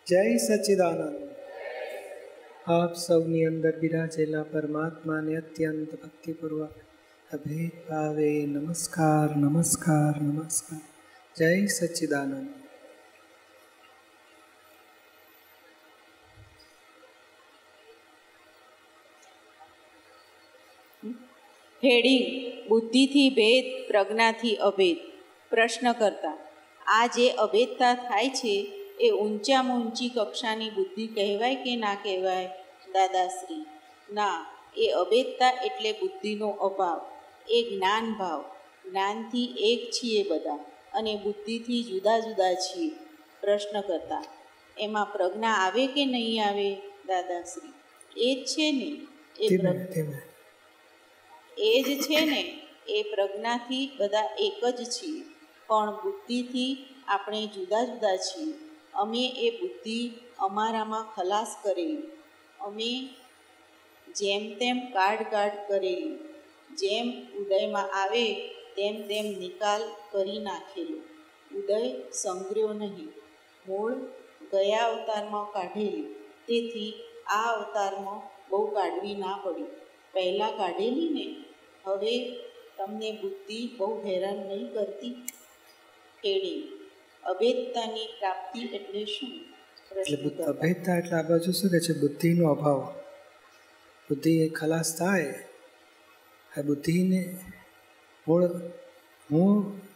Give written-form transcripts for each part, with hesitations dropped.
જય સચ્ચિદાનંદ. આપ સૌની અંદર બિરાજેલા પરમાત્માને અત્યંત ભક્તિપૂર્વક અભેદ ભાવે નમસ્કાર નમસ્કાર નમસ્કાર. જય સચ્ચિદાનંદ. હેડિંગ: બુદ્ધિથી ભેદ, પ્રજ્ઞાથી અભેદ. પ્રશ્ન કરતા: આ જે અભેદતા થાય છે એ ઊંચામાં ઊંચી કક્ષાની બુદ્ધિ કહેવાય કે ના કહેવાય? દાદાશ્રી: ના, એ અભેદતા એટલે બુદ્ધિનો અભાવ, એ જ્ઞાન ભાવ. જ્ઞાનથી એક છીએ બધા અને બુદ્ધિથી જુદા જુદા છીએ. પ્રશ્ન કરતા: એમાં પ્રજ્ઞા આવે કે નહીં આવે? દાદાશ્રી: એ જ છે ને, એ જ છે ને. એ પ્રજ્ઞાથી બધા એક જ છીએ, પણ બુદ્ધિથી આપણે જુદા જુદા છીએ. અમે એ બુદ્ધિ અમારામાં ખલાસ કરેલી, અમે જેમ તેમ કાઢ કરેલી, જેમ ઉદયમાં આવે તેમ તેમ નિકાલ કરી નાખેલો. ઉદય સંગ્રહ્યો નહીં, મૂળ ગયા અવતારમાં કાઢેલી, તેથી આ અવતારમાં બહુ કાઢવી ના પડી. પહેલાં કાઢેલી ને, હવે તમને બુદ્ધિ બહુ હેરાન નહીં કરતી? હેડિંગ: અભેદતાની પ્રાપ્તિ એટલે શું? અભેદતા એટલે આ બાજુ શું કહે છે? બુદ્ધિનો અભાવ. બુદ્ધિ એ ખલાસ થાય, આ બુદ્ધિને મૂળ હું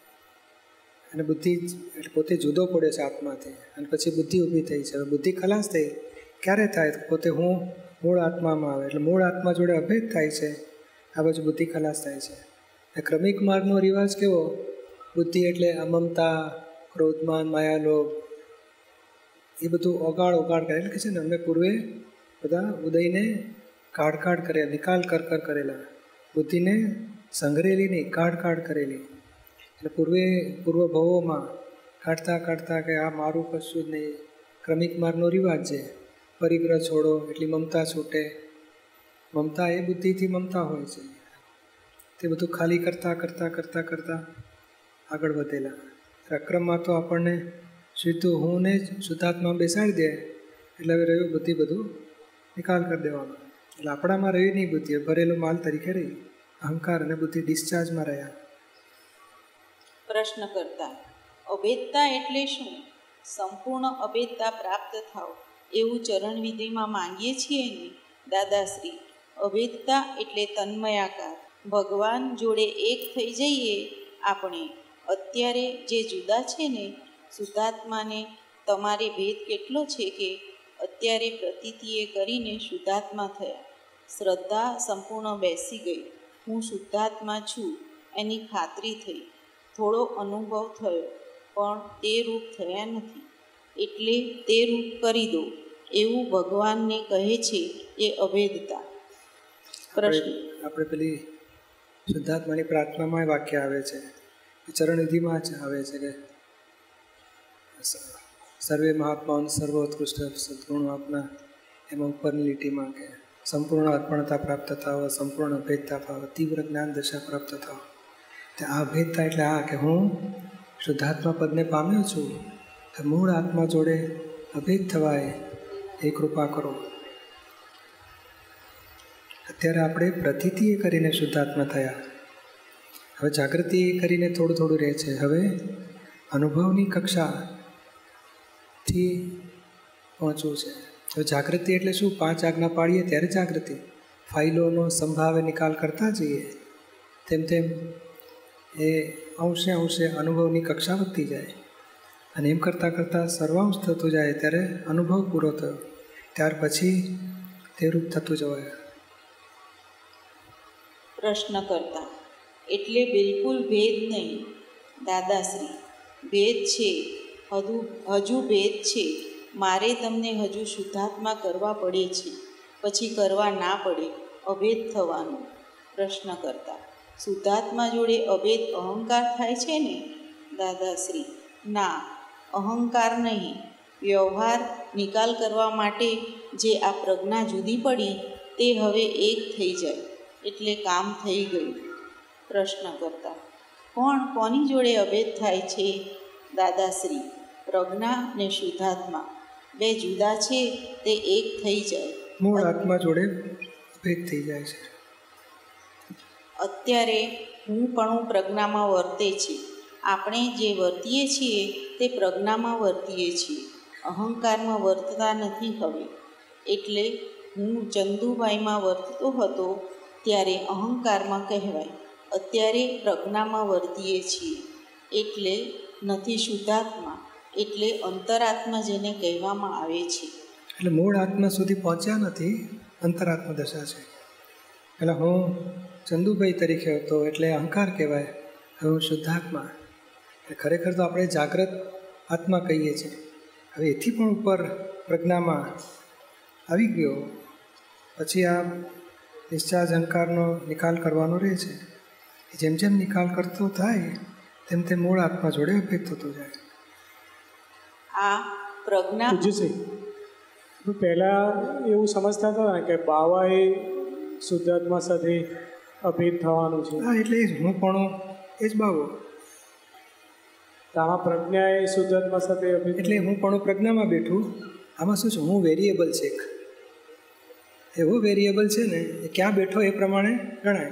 અને બુદ્ધિ એટલે પોતે જુદો પડે છે આત્માથી, અને પછી બુદ્ધિ ઊભી થઈ છે. હવે બુદ્ધિ ખલાસ થઈ ક્યારે થાય? પોતે હું મૂળ આત્મામાં આવે એટલે મૂળ આત્મા જોડે અભેદ થાય છે. આ બાજુ બુદ્ધિ ખલાસ થાય છે. ક્રમિક માર્ગનો રિવાજ કેવો? બુદ્ધિ એટલે અમમતા, ક્રોધમાન, માયાલોભ, એ બધું ઓગાળ કરે. એટલે કે છે ને, અમે પૂર્વે બધા ઉદયને કાઢ કર્યા, નિકાલ કરેલા, બુદ્ધિને સંઘરેલી નહીં, કાઢ કરેલી. એટલે પૂર્વ ભવોમાં કાઢતા કે આ મારું કશું જ નહીં. ક્રમિક માર્ગનો રિવાજ છે. પરિગ્રહ છોડો એટલી મમતા છૂટે. મમતા એ બુદ્ધિથી મમતા હોય છે. તે બધું ખાલી કરતા આગળ વધેલા. અક્રમમાં તો આપણને સીધું હું ને જ શુદ્ધાત્મા બેસાડી દે એટલે હવે રહ્યું બુદ્ધિ બધું નિકાલ કરી દેવાનો. એટલે આપણામાં રહ્યું નહીં બુદ્ધિ, ભરેલો માલ તરીકે રહી. અહંકાર અને બુદ્ધિ ડિસ્ચાર્જમાં રહ્યા. પ્રશ્ન કરતા: અભેદતા એટલે શું? સંપૂર્ણ અભેદતા પ્રાપ્ત થાવ એવું ચરણ વિધિમાં માંગીએ છીએ ને? દાદાશ્રી: અભેદતા એટલે તન્મયાકાર, ભગવાન જોડે એક થઈ જઈએ આપણે. અત્યારે જે જુદા છે ને, શુદ્ધાત્માને તમારે ભેદ કેટલો છે કે અત્યારે પ્રતીતિએ કરીને શુદ્ધાત્મા થયા. શ્રદ્ધા સંપૂર્ણ બેસી ગઈ. હું શુદ્ધાત્મા છું એની ખાતરી થઈ. થોડો અનુભવ થયો, પણ તે રૂપ થયા નથી, એટલે તે રૂપ કરી દો એવું ભગવાનને કહે છે. એ અભેદતા. પ્રશ્ન: આપણે પેલી શુદ્ધાત્માની પ્રાર્થનામાં વાક્ય આવે છે, ચરણવિધિમાં જ આવે છે કે સર્વે મહાત્માઓને સર્વોત્કૃષ્ટ સદગુણો આપના. એમાં ઉપરની લીટીમાં કે સંપૂર્ણ અર્પણતા પ્રાપ્ત થાવ, સંપૂર્ણ અભેદતા ભાવ, તીવ્ર જ્ઞાન દશા પ્રાપ્ત થાવ. આ અભેદતા એટલે આ કે હું શુદ્ધાત્મા પદને પામ્યો છું, તો મૂળ આત્મા જોડે અભેદ થવાય એ કૃપા કરો. અત્યારે આપણે પ્રતીતિએ કરીને શુદ્ધાત્મા થયા. હવે જાગૃતિ કરીને થોડું રહે છે. હવે અનુભવની કક્ષાથી પહોંચવું છે. હવે જાગૃતિ એટલે શું? 5 આજ્ઞા પાડીએ ત્યારે જાગૃતિ. ફાઇલોનો સંભાવે નિકાલ કરતા જઈએ તેમ એ અંશે અનુભવની કક્ષા વધતી જાય. અને એમ કરતાં સર્વાંશ થતું જાય ત્યારે અનુભવ પૂરો થયો, ત્યાર પછી તે રૂપ થતું જવાય. પ્રશ્ન કરતા: એટલે બિલકુલ ભેદ નહીં? દાદાશ્રી: ભેદ છે, હજુ ભેદ છે. મારે તમને હજુ શુદ્ધાત્મા કરવા પડે છે, પછી કરવા ના પડે અભેદ થવાનું. પ્રશ્ન કરતા: શુદ્ધાત્મા જોડે અભેદ અહંકાર થાય છે ને? દાદાશ્રી: ના, અહંકાર નહીં. વ્યવહાર નિકાલ કરવા માટે જે આ પ્રજ્ઞા જુદી પડી તે હવે એક થઈ જાય એટલે કામ થઈ ગયું. પ્રશ્ન કરતા: કોની જોડે અભેદ થાય છે? દાદાશ્રી: પ્રજ્ઞા ને શુદ્ધાત્મા. બે જુદા છે તે એક થઈ જાય. મૂળ આત્મા જોડે ભેદ થઈ જાય છે. અત્યારે હુંપણું પ્રજ્ઞામાં વર્તે છે. આપણે જે વર્તીએ છીએ તે પ્રજ્ઞામાં વર્તીએ છીએ, અહંકારમાં વર્તતા નથી હવે. એટલે હું ચંદુબાઈમાં વર્તતો હતો ત્યારે અહંકારમાં કહેવાય, અત્યારે પ્રજ્ઞામાં વર્તીએ છીએ એટલે નથી શુદ્ધાત્મા, એટલે અંતરાત્મા જેને કહેવામાં આવે છે. એટલે મૂળ આત્મા સુધી પહોંચ્યા નથી, અંતરાત્મા દશા છે. એટલે હું ચંદુભાઈ તરીકે હતો એટલે અહંકાર કહેવાય, હવે હું શુદ્ધાત્મા. ખરેખર તો આપણે જાગ્રત આત્મા કહીએ છીએ. હવે એથી પણ ઉપર પ્રજ્ઞામાં આવી ગયો પછી આ નિશ્ચાર્જ અહંકારનો નિકાલ કરવાનો રહે છે. જેમ જેમ નિકાલ કરતો થાય તેમ તેમ મૂળ આત્મા જોડે ભેદ થતો જાય. આ પ્રજ્ઞા પહેલાં એવું સમજતા હતા ને કે બાવા એ શુદ્ધાત્મા સાથે અભેદ થવાનું છે. હા, એટલે એ જ હું પણ એ જ બાવો. આમાં પ્રજ્ઞા એ શુદ્ધાત્મા સાથે અભેદ, એટલે હું પણ પ્રજ્ઞામાં બેઠું. આમાં શું છે, હું વેરિયેબલ છે. એવો વેરિયેબલ છે ને એ ક્યાં બેઠો એ પ્રમાણે ગણાય.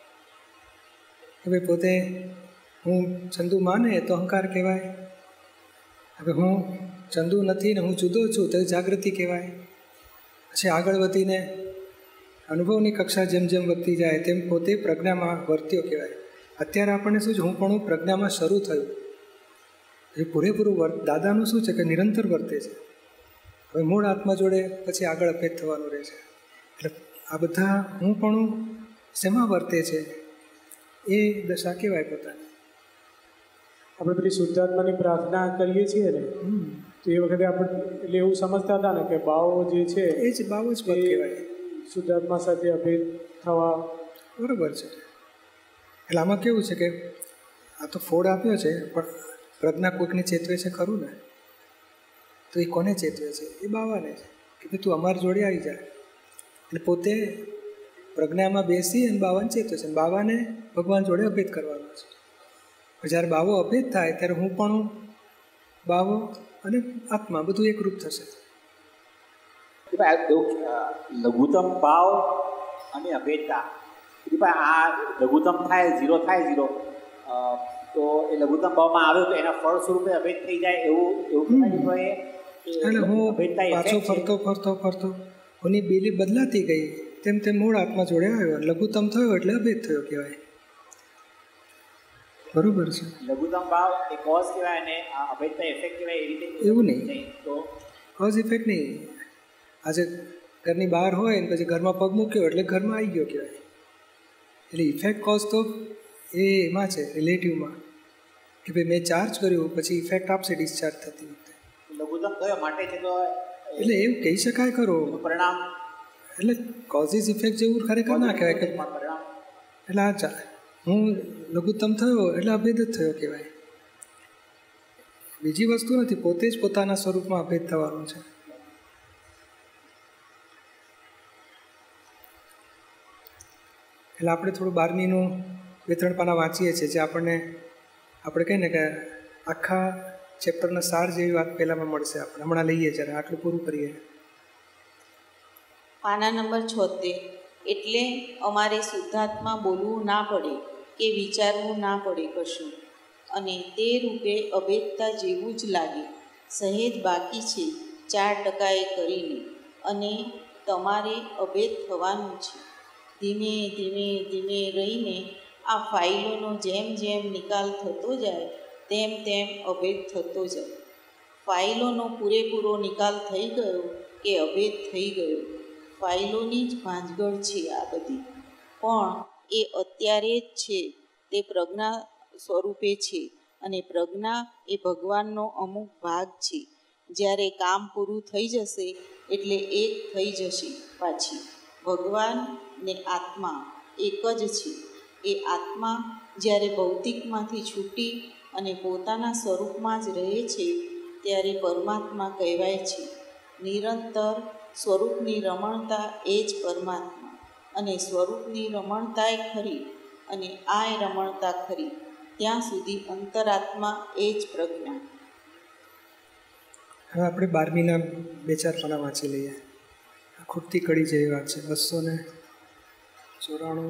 હવે પોતે હું ચંદુ માને તો અહંકાર કહેવાય. હવે હું ચંદુ નથી ને હું જુદો છું તો જાગૃતિ કહેવાય. પછી આગળ વધીને અનુભવની કક્ષા જેમ જેમ વધતી જાય તેમ પોતે પ્રજ્ઞામાં વર્ત્યો કહેવાય. અત્યારે આપણને શું છે, હું પણ પ્રજ્ઞામાં શરૂ થયું. એ પૂરેપૂરું દાદાનું શું છે કે નિરંતર વર્તે છે. હવે મૂળ આત્મા જોડે પછી આગળ અભેદ થવાનું રહે છે. એટલે આ બધા હું પણ શેમાં વર્તે છે એ દશા કહેવાય પોતાની. આપણે પેલી શુદ્ધાત્માની પ્રાર્થના કરીએ છીએ ને, તો એ વખતે આપણે એટલે એવું સમજતા હતા ને કે બાવો જે છે એ જ બાવો જ પદ કહેવાય, શુદ્ધાત્મા સાથે અભેદ થવા. બરાબર છે. એટલે આમાં કેવું છે કે આ તો ફોડ આપ્યો છે પણ પ્રજ્ઞા કોઈકને ચેતવે છે ખરું ને, તો એ કોને ચેતવે છે? એ બાવાને છે કે ભાઈ તું અમારી જોડે આવી જાય. એટલે પોતે પ્રજ્ઞામાં બેસી અને બાવાને ચેતવે છે. બાવાને ભગવાન જોડે અભેદ કરવાનો છે. જ્યારે બાવો અભેદ થાય ત્યારે હું પણ બાવો અને આત્મા બધું એકરૂપ થશે. લઘુત્તમ ભાવ અને અભેદતા, આ લઘુત્તમ થાય ઝીરો થાય ઝીરો, તો એ લઘુત્તમ ભાવમાં આવ્યો તો એના ફળ સ્વરૂપે અભેદ થઈ જાય એવું એટલે હું પાછો ફરતો એની બેલી બદલાતી ગઈ તેમ તેમ મૂળ આત્મા જોડે આવ્યો. લઘુત્તમ થયો એટલે અભેદ થયો કહેવાય. બરોબર છે. લઘુત્તમ ભાવ એ કોઝ કહેવાય અને અભેદતા ઇફેક્ટ કહેવાય. એ રીતે એવું નહીં, તો કોઝ ઇફેક્ટ નહીં. આજે ઘરની બહાર હોય ને પછી ઘરમાં પગ મૂક્યો એટલે ઘરમાં આવી ગયો કહેવાય. એટલે ઇફેક્ટ કોઝ તો એ એમાં છે રિલેટિવમાં કે ભાઈ મેં ચાર્જ કર્યું પછી ઇફેક્ટ આપશે ડિસ્ચાર્જ થતી વખતે. લઘુત્તમ કયો માટે છે તો એટલે એવું કહી શકાય ખરો પરિણામ, એટલે કોઝિસ ઇફેક્ટ જેવું ખરેખર ના કહેવાય કે પરિણામ. એટલે આ હું લઘુત્તમ થયો એટલે અભેદ જ થયો કહેવાય. બીજી વસ્તુ નથી, પોતે જ પોતાના સ્વરૂપમાં અભેદ થવાનું છે. એટલે આપણે થોડું 12મીનું 2-3 પાના વાંચીએ છીએ જે આપણે કહીએ ને કે આખા ચેપ્ટરના સાર જેવી વાત પહેલાંમાં મળશે. આપણે હમણાં લઈએ જ્યારે આટલું પૂરું કરીએ. પાના નંબર 76. એટલે અમારે શુદ્ધાત્મા બોલવું ના પડે કે વિચારવું ના પડે કશું, અને તે રૂપે અભેદતા જેવું જ લાગે. સહેજ બાકી છે 4% કરીને, અને તમારે અભેદ થવાનું છે. ધીમે ધીમે ધીમે રહીને આ ફાઇલોનો જેમ જેમ નિકાલ થતો જાય તેમ તેમ અભેદ થતો જાય. ફાઇલોનો પૂરેપૂરો નિકાલ થઈ ગયો કે અભેદ થઈ ગયો, ફાઇલોની જ ભાંજગળ છે આ બધી. પણ એ અત્યારે જ છે, તે પ્રજ્ઞા સ્વરૂપે છે, અને પ્રજ્ઞા એ ભગવાનનો અમુક ભાગ છે. જ્યારે કામ પૂરું થઈ જશે એટલે એક થઈ જશે પાછી. ભગવાન ને આત્મા એક જ છે. એ આત્મા જ્યારે ભૌતિકમાંથી છૂટી અને પોતાના સ્વરૂપમાં જ રહે છે ત્યારે પરમાત્મા કહેવાય છે. નિરંતર સ્વરૂપની રમણતા એ જ પરમાત્મા, અને સ્વરૂપની રમણતાએ ખરી અને આ રમણતા ખરી ત્યાં સુધી અંતરાત્મા એ જ પ્રજ્ઞા. હવે આપણે 12મીના 2-4 પાના વાંચી લઈએ. ખૂટતી કડી જેવી વાત છે. 294.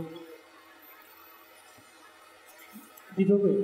દીપકભાઈ,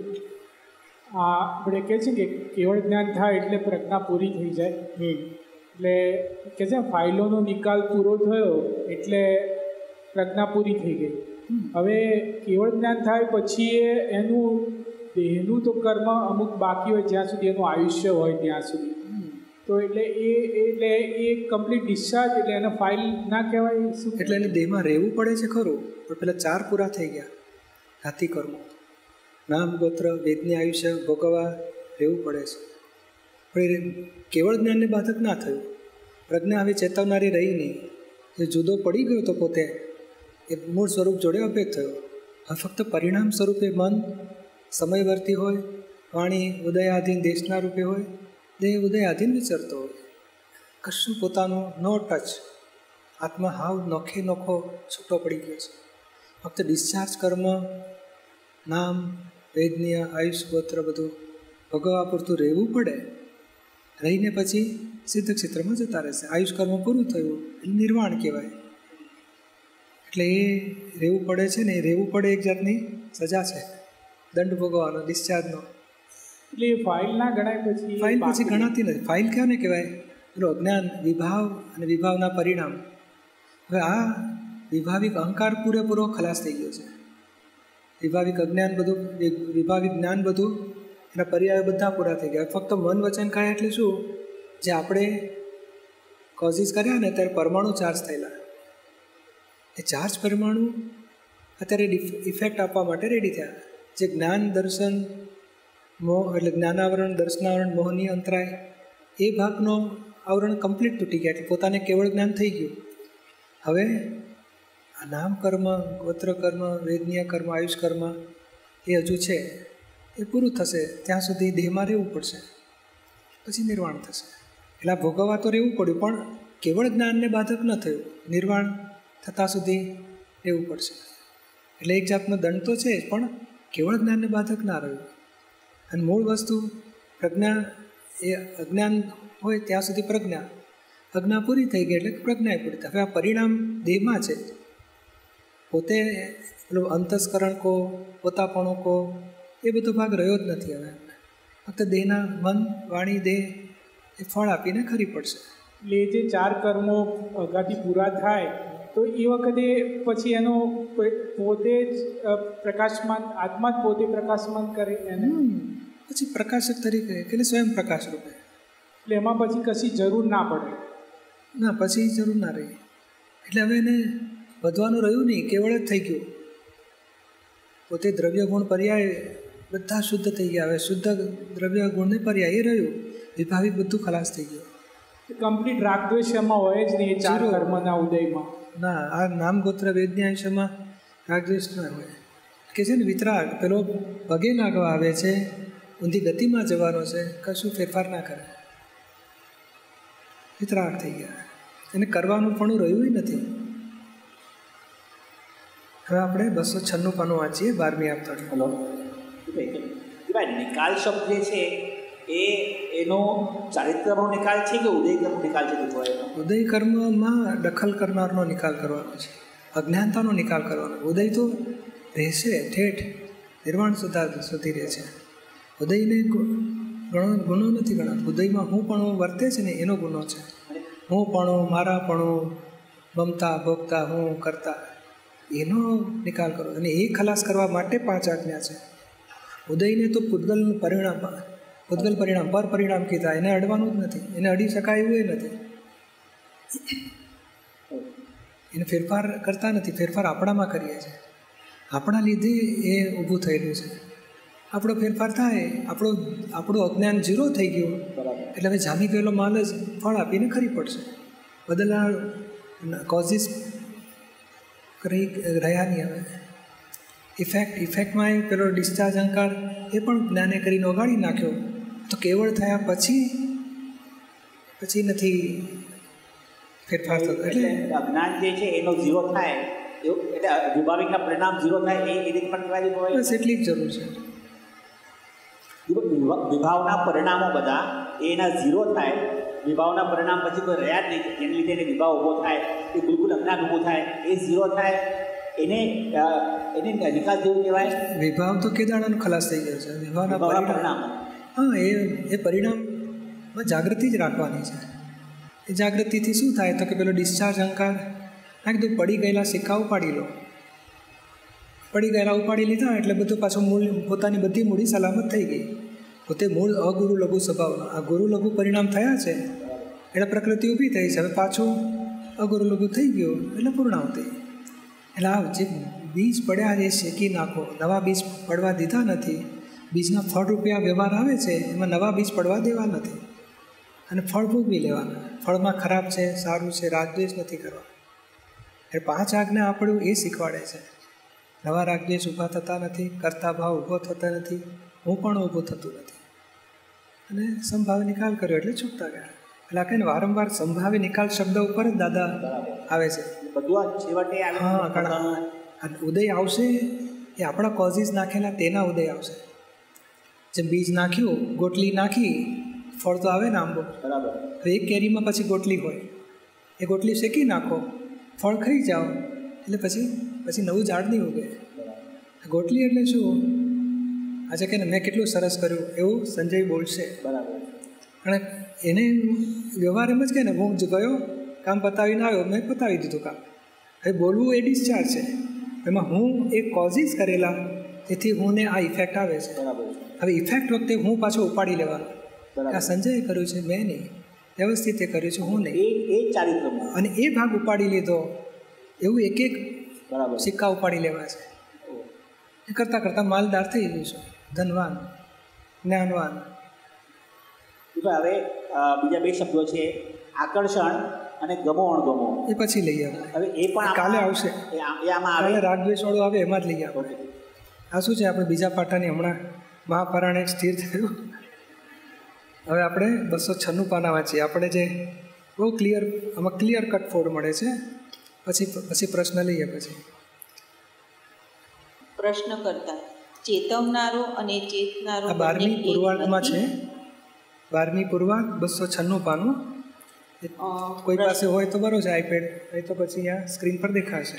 આપણે કહે છે કે કેવળ જ્ઞાન થાય એટલે પ્રજ્ઞા પૂરી થઈ જાય. એટલે કે છે ફાઇલોનો નિકાલ પૂરો થયો એટલે પ્રજ્ઞા પૂરી થઈ ગઈ. હવે કેવળ જ્ઞાન થાય પછી એનું દેહનું તો કર્મ અમુક બાકી હોય જ્યાં સુધી એનું આયુષ્ય હોય ત્યાં સુધી. તો એટલે એ કમ્પ્લીટ ડિસ્ચાર્જ, એટલે એને ફાઇલ ના કહેવાય. શું એટલે એને દેહમાં રહેવું પડે છે ખરું, પણ પેલા 4 પૂરા થઈ ગયા. હાથી કર્મો, નામ ગોત્ર વેદની આયુષ્ય ભોગવવા રહેવું પડે છે. પણ કેવળ જ્ઞાનને બાધક ના થયું. પ્રજ્ઞા આવી ચેતવનારી રહી નહીં. એ જુદો પડી ગયો તો પોતે એ મૂળ સ્વરૂપ જોડે અભેદ થયો. હવે ફક્ત પરિણામ સ્વરૂપે મન સમયવર્તી હોય, વાણી ઉદયાધીન દેશના રૂપે હોય, દેહ ઉદયાધીન વિચરતો હોય. કશું પોતાનું નો ટચ. આત્મા હાવ નોખો છૂટો પડી ગયો છે. ફક્ત ડિસ્ચાર્જ કર્મ, નામ વેદનીય આયુષ ગોત્ર બધું ભોગવવા પૂરતું રહેવું પડે. રહીને પછી સિદ્ધ ક્ષેત્રમાં જતા રહેશે. આયુષ કર્મ પૂરું થયું એટલે નિર્વાણ કહેવાય. એટલે એ રહેવું પડે છે ને, એ રહેવું પડે એક જાતની સજા છે, દંડ ભોગવવાનો, ડિસ્ચાર્જનો. એટલે એ ફાઇલ ના ગણાય. પછી ફાઇલ પછી ગણાતી નથી. ફાઇલ ક્યાંને કહેવાય? પેલું અજ્ઞાન, વિભાવ અને વિભાવના પરિણામ. હવે આ વિભાવિક અહંકાર પૂરેપૂરો ખલાસ થઈ ગયો છે. વિભાવિક અજ્ઞાન બધું, વિભાવિક જ્ઞાન બધું, એના પર્યાય બધા પૂરા થઈ ગયા. ફક્ત મન વચન કાય એટલે શું? જે આપણે કોઝિસ કર્યા ને ત્યારે પરમાણુ ચાર્જ થયેલા, એ ચાર્જ પરમાણુ અત્યારે ઇફેક્ટ આપવા માટે રેડી થયા. જે જ્ઞાન દર્શન મોહ, એટલે જ્ઞાનાવરણ દર્શનાવરણ મોહની અંતરાય, એ ભાગનો આવરણ કમ્પ્લીટ તૂટી ગયા. એટલે પોતાને કેવળ જ્ઞાન થઈ ગયું. હવે આ નામ કર્મ, ગોત્ર કર્મ, વેદનીય કર્મ, આયુષ કર્મ એ હજુ છે. એ પૂરું થશે ત્યાં સુધી દેહમાં રહેવું પડશે, પછી નિર્વાણ થશે. એટલે ભોગવવા તો રહેવું પડ્યું, પણ કેવળ જ્ઞાનને બાધક ન થયું. નિર્વાણ થતાં સુધી રહેવું પડશે. એટલે એક જાતનો દંડ તો છે, પણ કેવળ જ્ઞાનને બાધક ના રહ્યું. અને મૂળ વસ્તુ પ્રજ્ઞા, એ અજ્ઞાન હોય ત્યાં સુધી પ્રજ્ઞા, અજ્ઞા પૂરી થઈ ગઈ એટલે પ્રજ્ઞા પૂરી થઈ. હવે આ પરિણામ દેહમાં છે. પોતે પેલું અંતસ્કરણ કો, પોતાપણો કો, એ બધો ભાગ રહ્યો જ નથી. હવે ફક્ત દેહના મન વાણી દેહ એ ફળ આપીને ખરી પડશે. એટલે જે 4 કર્મો અગાથી પૂરા થાય તો એ વખતે પછી એનો પોતે જ પ્રકાશમાન, આત્મા જ પોતે પ્રકાશમાન કરે એને. પછી પ્રકાશક તરીકે, એટલે સ્વયં પ્રકાશ રૂપે. એટલે એમાં પછી કશી જરૂર ના પડે. ના, પછી જરૂર ના રહી. એટલે હવે એને વધવાનું રહ્યું નહીં, કેવળ જ થઈ ગયું. પોતે દ્રવ્ય ગુણ પર્યાય બધા શુદ્ધ થઈ ગયા. હવે શુદ્ધ દ્રવ્ય ગુણને પર્યાય એ રહ્યું. વિભાવિક બધું ખલાસ થઈ ગયું. કમ્પ્લીટ રાગદ્વેષ એમાં હોય જ નહીં 4 કર્મના ઉદયમાં. ના, આ નામ ગોત્ર વેદની આયુષ્યમાં રાગદ્વેષ ના હોય. કે છે ને વિતરાગ, પેલો પગે લાગવા આવે છે, ઊંધી ગતિમાં જવાનો છે, કશું ફેરફાર ના કરે. વિતરાગ થઈ ગયા. એને કરવાનું પણ રહ્યું નથી. હવે આપણે 296 પાનું વાંચીએ, 12મી આપતા. હલો નિકાલ શબ્દ જે છે એનો ચારિત્રનો નિકાલ છે કે ઉદયકર્મનો નિકાલ છે? ઉદય કર્મમાં દખલ કરનારનો નિકાલ કરવાનો છે, અજ્ઞાનતાનો નિકાલ કરવાનો. ઉદય તો રહેશે ઠેઠ, નિર્વાણ સુધી રહે છે. ઉદયને ગુનો નથી ગણાતો. ઉદયમાં હું પણ વર્તે છે ને એનો ગુનો છે. હું પણ, મારા પણ, મમતા ભોગતા, હું કરતા, એનો નિકાલ કરો. અને એ ખલાસ કરવા માટે 5 આજ્ઞા છે. ઉદયને તો પૂતગલનું પરિણામ, પૂતગલ પરિણામ, પર પરિણામ કીધા. એને અડવાનું જ નથી, એને અડી શકાય એવું એ નથી. એને ફેરફાર કરતા નથી. ફેરફાર આપણામાં કરીએ છીએ. આપણા લીધે એ ઊભું થયેલું છે. આપણો ફેરફાર થાય, આપણું અજ્ઞાન 0 થઈ ગયું. એટલે હવે જામી ગયેલો માલ જ ફળ આપીને ખરી પડશે. બદલના કોઝિસ રહ્યા નહીં. હવે ઇફેક્ટમાં પેલો ડિસ્ચાર્જ અહંકાર એ પણ જ્ઞાને કરીને ઓગાળી નાખ્યો. તો કેવળ થયા પછી નથી ફેરફાર થતો. એટલે અજ્ઞાન જે છે એનો 0 થાય, એટલે વિભાવિકના પરિણામ 0 થાય, એ રીતે પણ કહેવાય. બસ એટલી જ જરૂર છે. વિભાવના પરિણામો બધા એના 0 થાય વિભાવના પરિણામ પછી કોઈ રહ્યા જ નહીં, જેને લીધે એને વિભાવ ઊભો થાય, એ બિલકુલ અજ્ઞાન ઊભો થાય, એ ઝીરો થાય, એને નિકાલ જેવું કહેવાય. વિભાવ તો કેદાણાનો ખલાસ થઈ ગયો છે. વિભાવના પરિણામ, હા, એ પરિણામમાં જાગૃતિ જ રાખવાની છે. એ જાગૃતિથી શું થાય તો કે પેલો ડિસ્ચાર્જ અહંકાર નાખી પડી ગયેલા સિક્કા ઉપાડી લો. પડી ગયેલા ઉપાડી લીધા એટલે બધું પાછું મૂળ, પોતાની બધી મૂડી સલામત થઈ ગઈ. પોતે મૂળ અગુરુ લઘુ સ્વભાવ, આ ગુરુ લઘુ પરિણામ થયા છે એટલે પ્રકૃતિ ઊભી થઈ છે. હવે પાછું અગુરુ લઘુ થઈ ગયું એટલે પૂર્ણાવતી. એટલે આ જે બીજ પડ્યા એ શેકી નાખો, નવા બીજ પડવા દીધા નથી. બીજના ફળ રૂપિયા વ્યવહાર આવે છે, એમાં નવા બીજ પડવા દેવા નથી અને ફળ ભોગવી લેવાના. ફળમાં ખરાબ છે, સારું છે, રાગદ્વેષ નથી કરવા. એટલે 5 આજ્ઞા આપણું એ શીખવાડે છે. નવા રાગદ્વેષ ઊભા થતા નથી, કરતા ભાવ ઊભો થતા નથી, હું પણ ઊભું થતું નથી. અને સંભાવે નિકાલ કર્યો એટલે છૂટતા ગયા. એટલે આ કહીને વારંવાર સંભાવે નિકાલ શબ્દ ઉપર જ દાદા આવે છે. હા, કારણ ઉદય આવશે એ આપણા કોઝિસ નાખેલા તેના ઉદય આવશે. જેમ બીજ નાખ્યું, ગોટલી નાખી, ફળ તો આવે ને આંબો. બરાબર. હવે એક કેરીમાં પછી ગોટલી હોય, એ ગોટલી શેકી નાખો, ફળ ખાઈ જાઓ એટલે પછી નવું ઝાડ નહીં ઉગે. ગોટલી એટલે શું? આજે કે મેં કેટલું સરસ કર્યું એવું સંજય બોલશે. બરાબર. અને એને વ્યવહાર એમ જ કહે ને, હું જ ગયો, કામ પતાવીને આવ્યો, મેં પતાવી દીધું કામ. હવે બોલવું એ ડિસ્ચાર્જ છે. એમાં હું એ કોઝિસ કરેલા, તેથી હું ને આ ઇફેક્ટ આવે છે. બરાબર. હવે ઇફેક્ટ વખતે હું પાછો ઉપાડી લેવાનો. આ સંજયે કર્યું છે, મેં નહીં. વ્યવસ્થિત એ કર્યું છે, હું નહીં. એ ચારિત્રમાં અને એ ભાગ ઉપાડી લીધો, એવું એક બરાબર સિક્કા ઉપાડી લેવા છે. એ કરતાં કરતાં માલદાર થઈ ગયું છે, ધનવાન, જ્ઞાનવાન. હવે બીજા 2 શબ્દો છે, આકર્ષણ અને ગમો અણગમો. એ પછી લઈએ. હવે એ પણ કાલે આવશે. કાલે રાગદ્વેષવાળું આવે એમાં જ લઈએ આપણે. આ શું છે, આપણે બીજા પાટાની હમણાં મહાપરાણે સ્થિર થયું. હવે આપણે 296 પાના વાંચીએ. આપણે જે બહુ ક્લિયર, આમાં ક્લિયર કટ ફોડ મળે છે. પછી પ્રશ્ન લઈએ. પછી પ્રશ્ન કરતા ચેતવનારો અને ચેતનારો આ 12મી પૂર્વાર્ધમાં છે. 12મી પૂર્વાર્ધ 296 પાનું. કોઈ પાસે હોય તો બરો છે આઈપેડ, નહીં તો પછી અહીંયા સ્ક્રીન પર દેખાશે.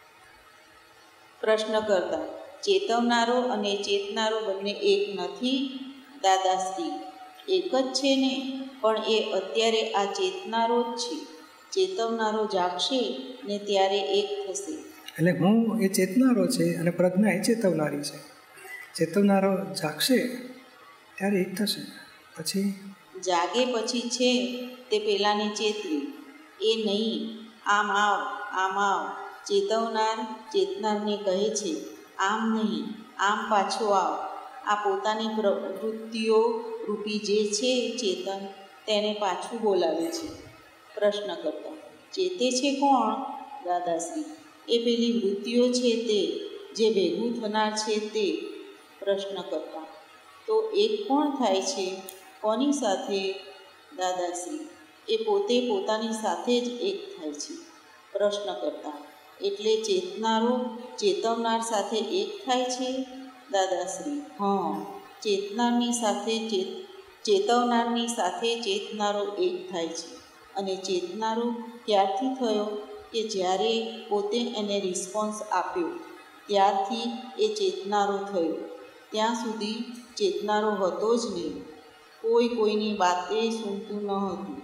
પ્રશ્ન કરતા ચેતવનારો અને ચેતનારો બંને એક નથી? દાદાશ્રી, એક જ છે ને, પણ એ અત્યારે આ ચેતનારો જ છે. ચેતવનારો જાગશે ને ત્યારે એક થશે. એટલે હું એ ચેતનારો છે અને પ્રજ્ઞા એ ચેતવનારી છે. ચેતવનારો જાગશે ત્યારે એક થશે. પછી જાગે પછી છે તે પેલાને ચેતવી, એ નહીં આમ આવ, આમ આવ. ચેતવનાર ચેતનારને કહે છે આમ નહીં, આમ પાછો આવ. આ પોતાની પ્રવૃત્તિઓ રૂપી જે છે ચેતન, તેને પાછું બોલાવે છે. પ્રશ્ન કરતા ચેતે છે કોણ? દાદાશ્રી, એ પેલી વૃત્તિઓ છે તે, જે ભેગું થનાર છે તે. પ્રશ્ન કરતા તો એક કોણ થાય છે? કોની સાથે? દાદાશ્રી, એ પોતે પોતાની સાથે જ એક થાય છે. પ્રશ્ન કરતા એટલે ચેતનારો ચેતવનાર સાથે એક થાય છે? દાદાશ્રી, હા, ચેતનારની સાથે ચેતવનારની સાથે ચેતનારો એક થાય છે. અને ચેતનારો ત્યારથી થયો કે જ્યારે પોતે એને રિસ્પોન્સ આપ્યો, ત્યારથી એ ચેતનારો થયો. ત્યાં સુધી ચેતનારો હતો જ નહીં. કોઈની વાતે સુનતું ન હતું.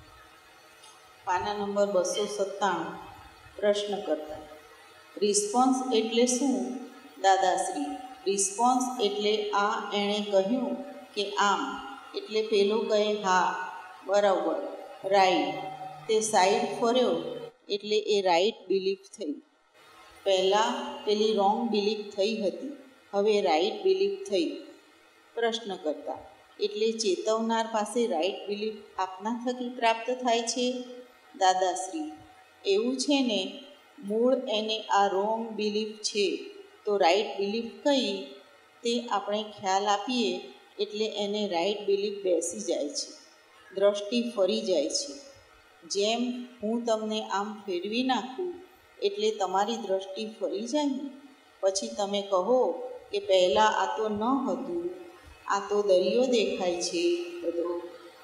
પાના નંબર 297. પ્રશ્ન કરતા રિસ્પોન્સ એટલે શું? દાદાશ્રી, રિસ્પોન્સ એટલે આ એણે કહ્યું કે આમ, એટલે પેલો કહે હા, બરાબર, રાઈટ. તે સાઈડ ફર્યો એટલે એ રાઈટ બિલીફ થઈ. પહેલાં પેલી રોંગ બિલીફ થઈ હતી, હવે રાઈટ બિલીફ થઈ. પ્રશ્ન કરતા એટલે ચેતવનાર પાસે રાઈટ બિલીફ આપના થકી પ્રાપ્ત થાય છે? દાદાશ્રી, એવું છે ને, મૂળ એને આ રોંગ બિલીફ છે, તો રાઈટ બિલીફ કઈ તે આપણે ખ્યાલ આપીએ એટલે એને રાઈટ બિલીફ બેસી જાય છે, દ્રષ્ટિ ફરી જાય છે. જેમ હું તમને આમ ફેરવી નાખું એટલે તમારી દ્રષ્ટિ ફરી જાય ને, પછી તમે કહો કે પહેલાં આ તો ન હતું, આ તો દરિયો દેખાય છે બધો,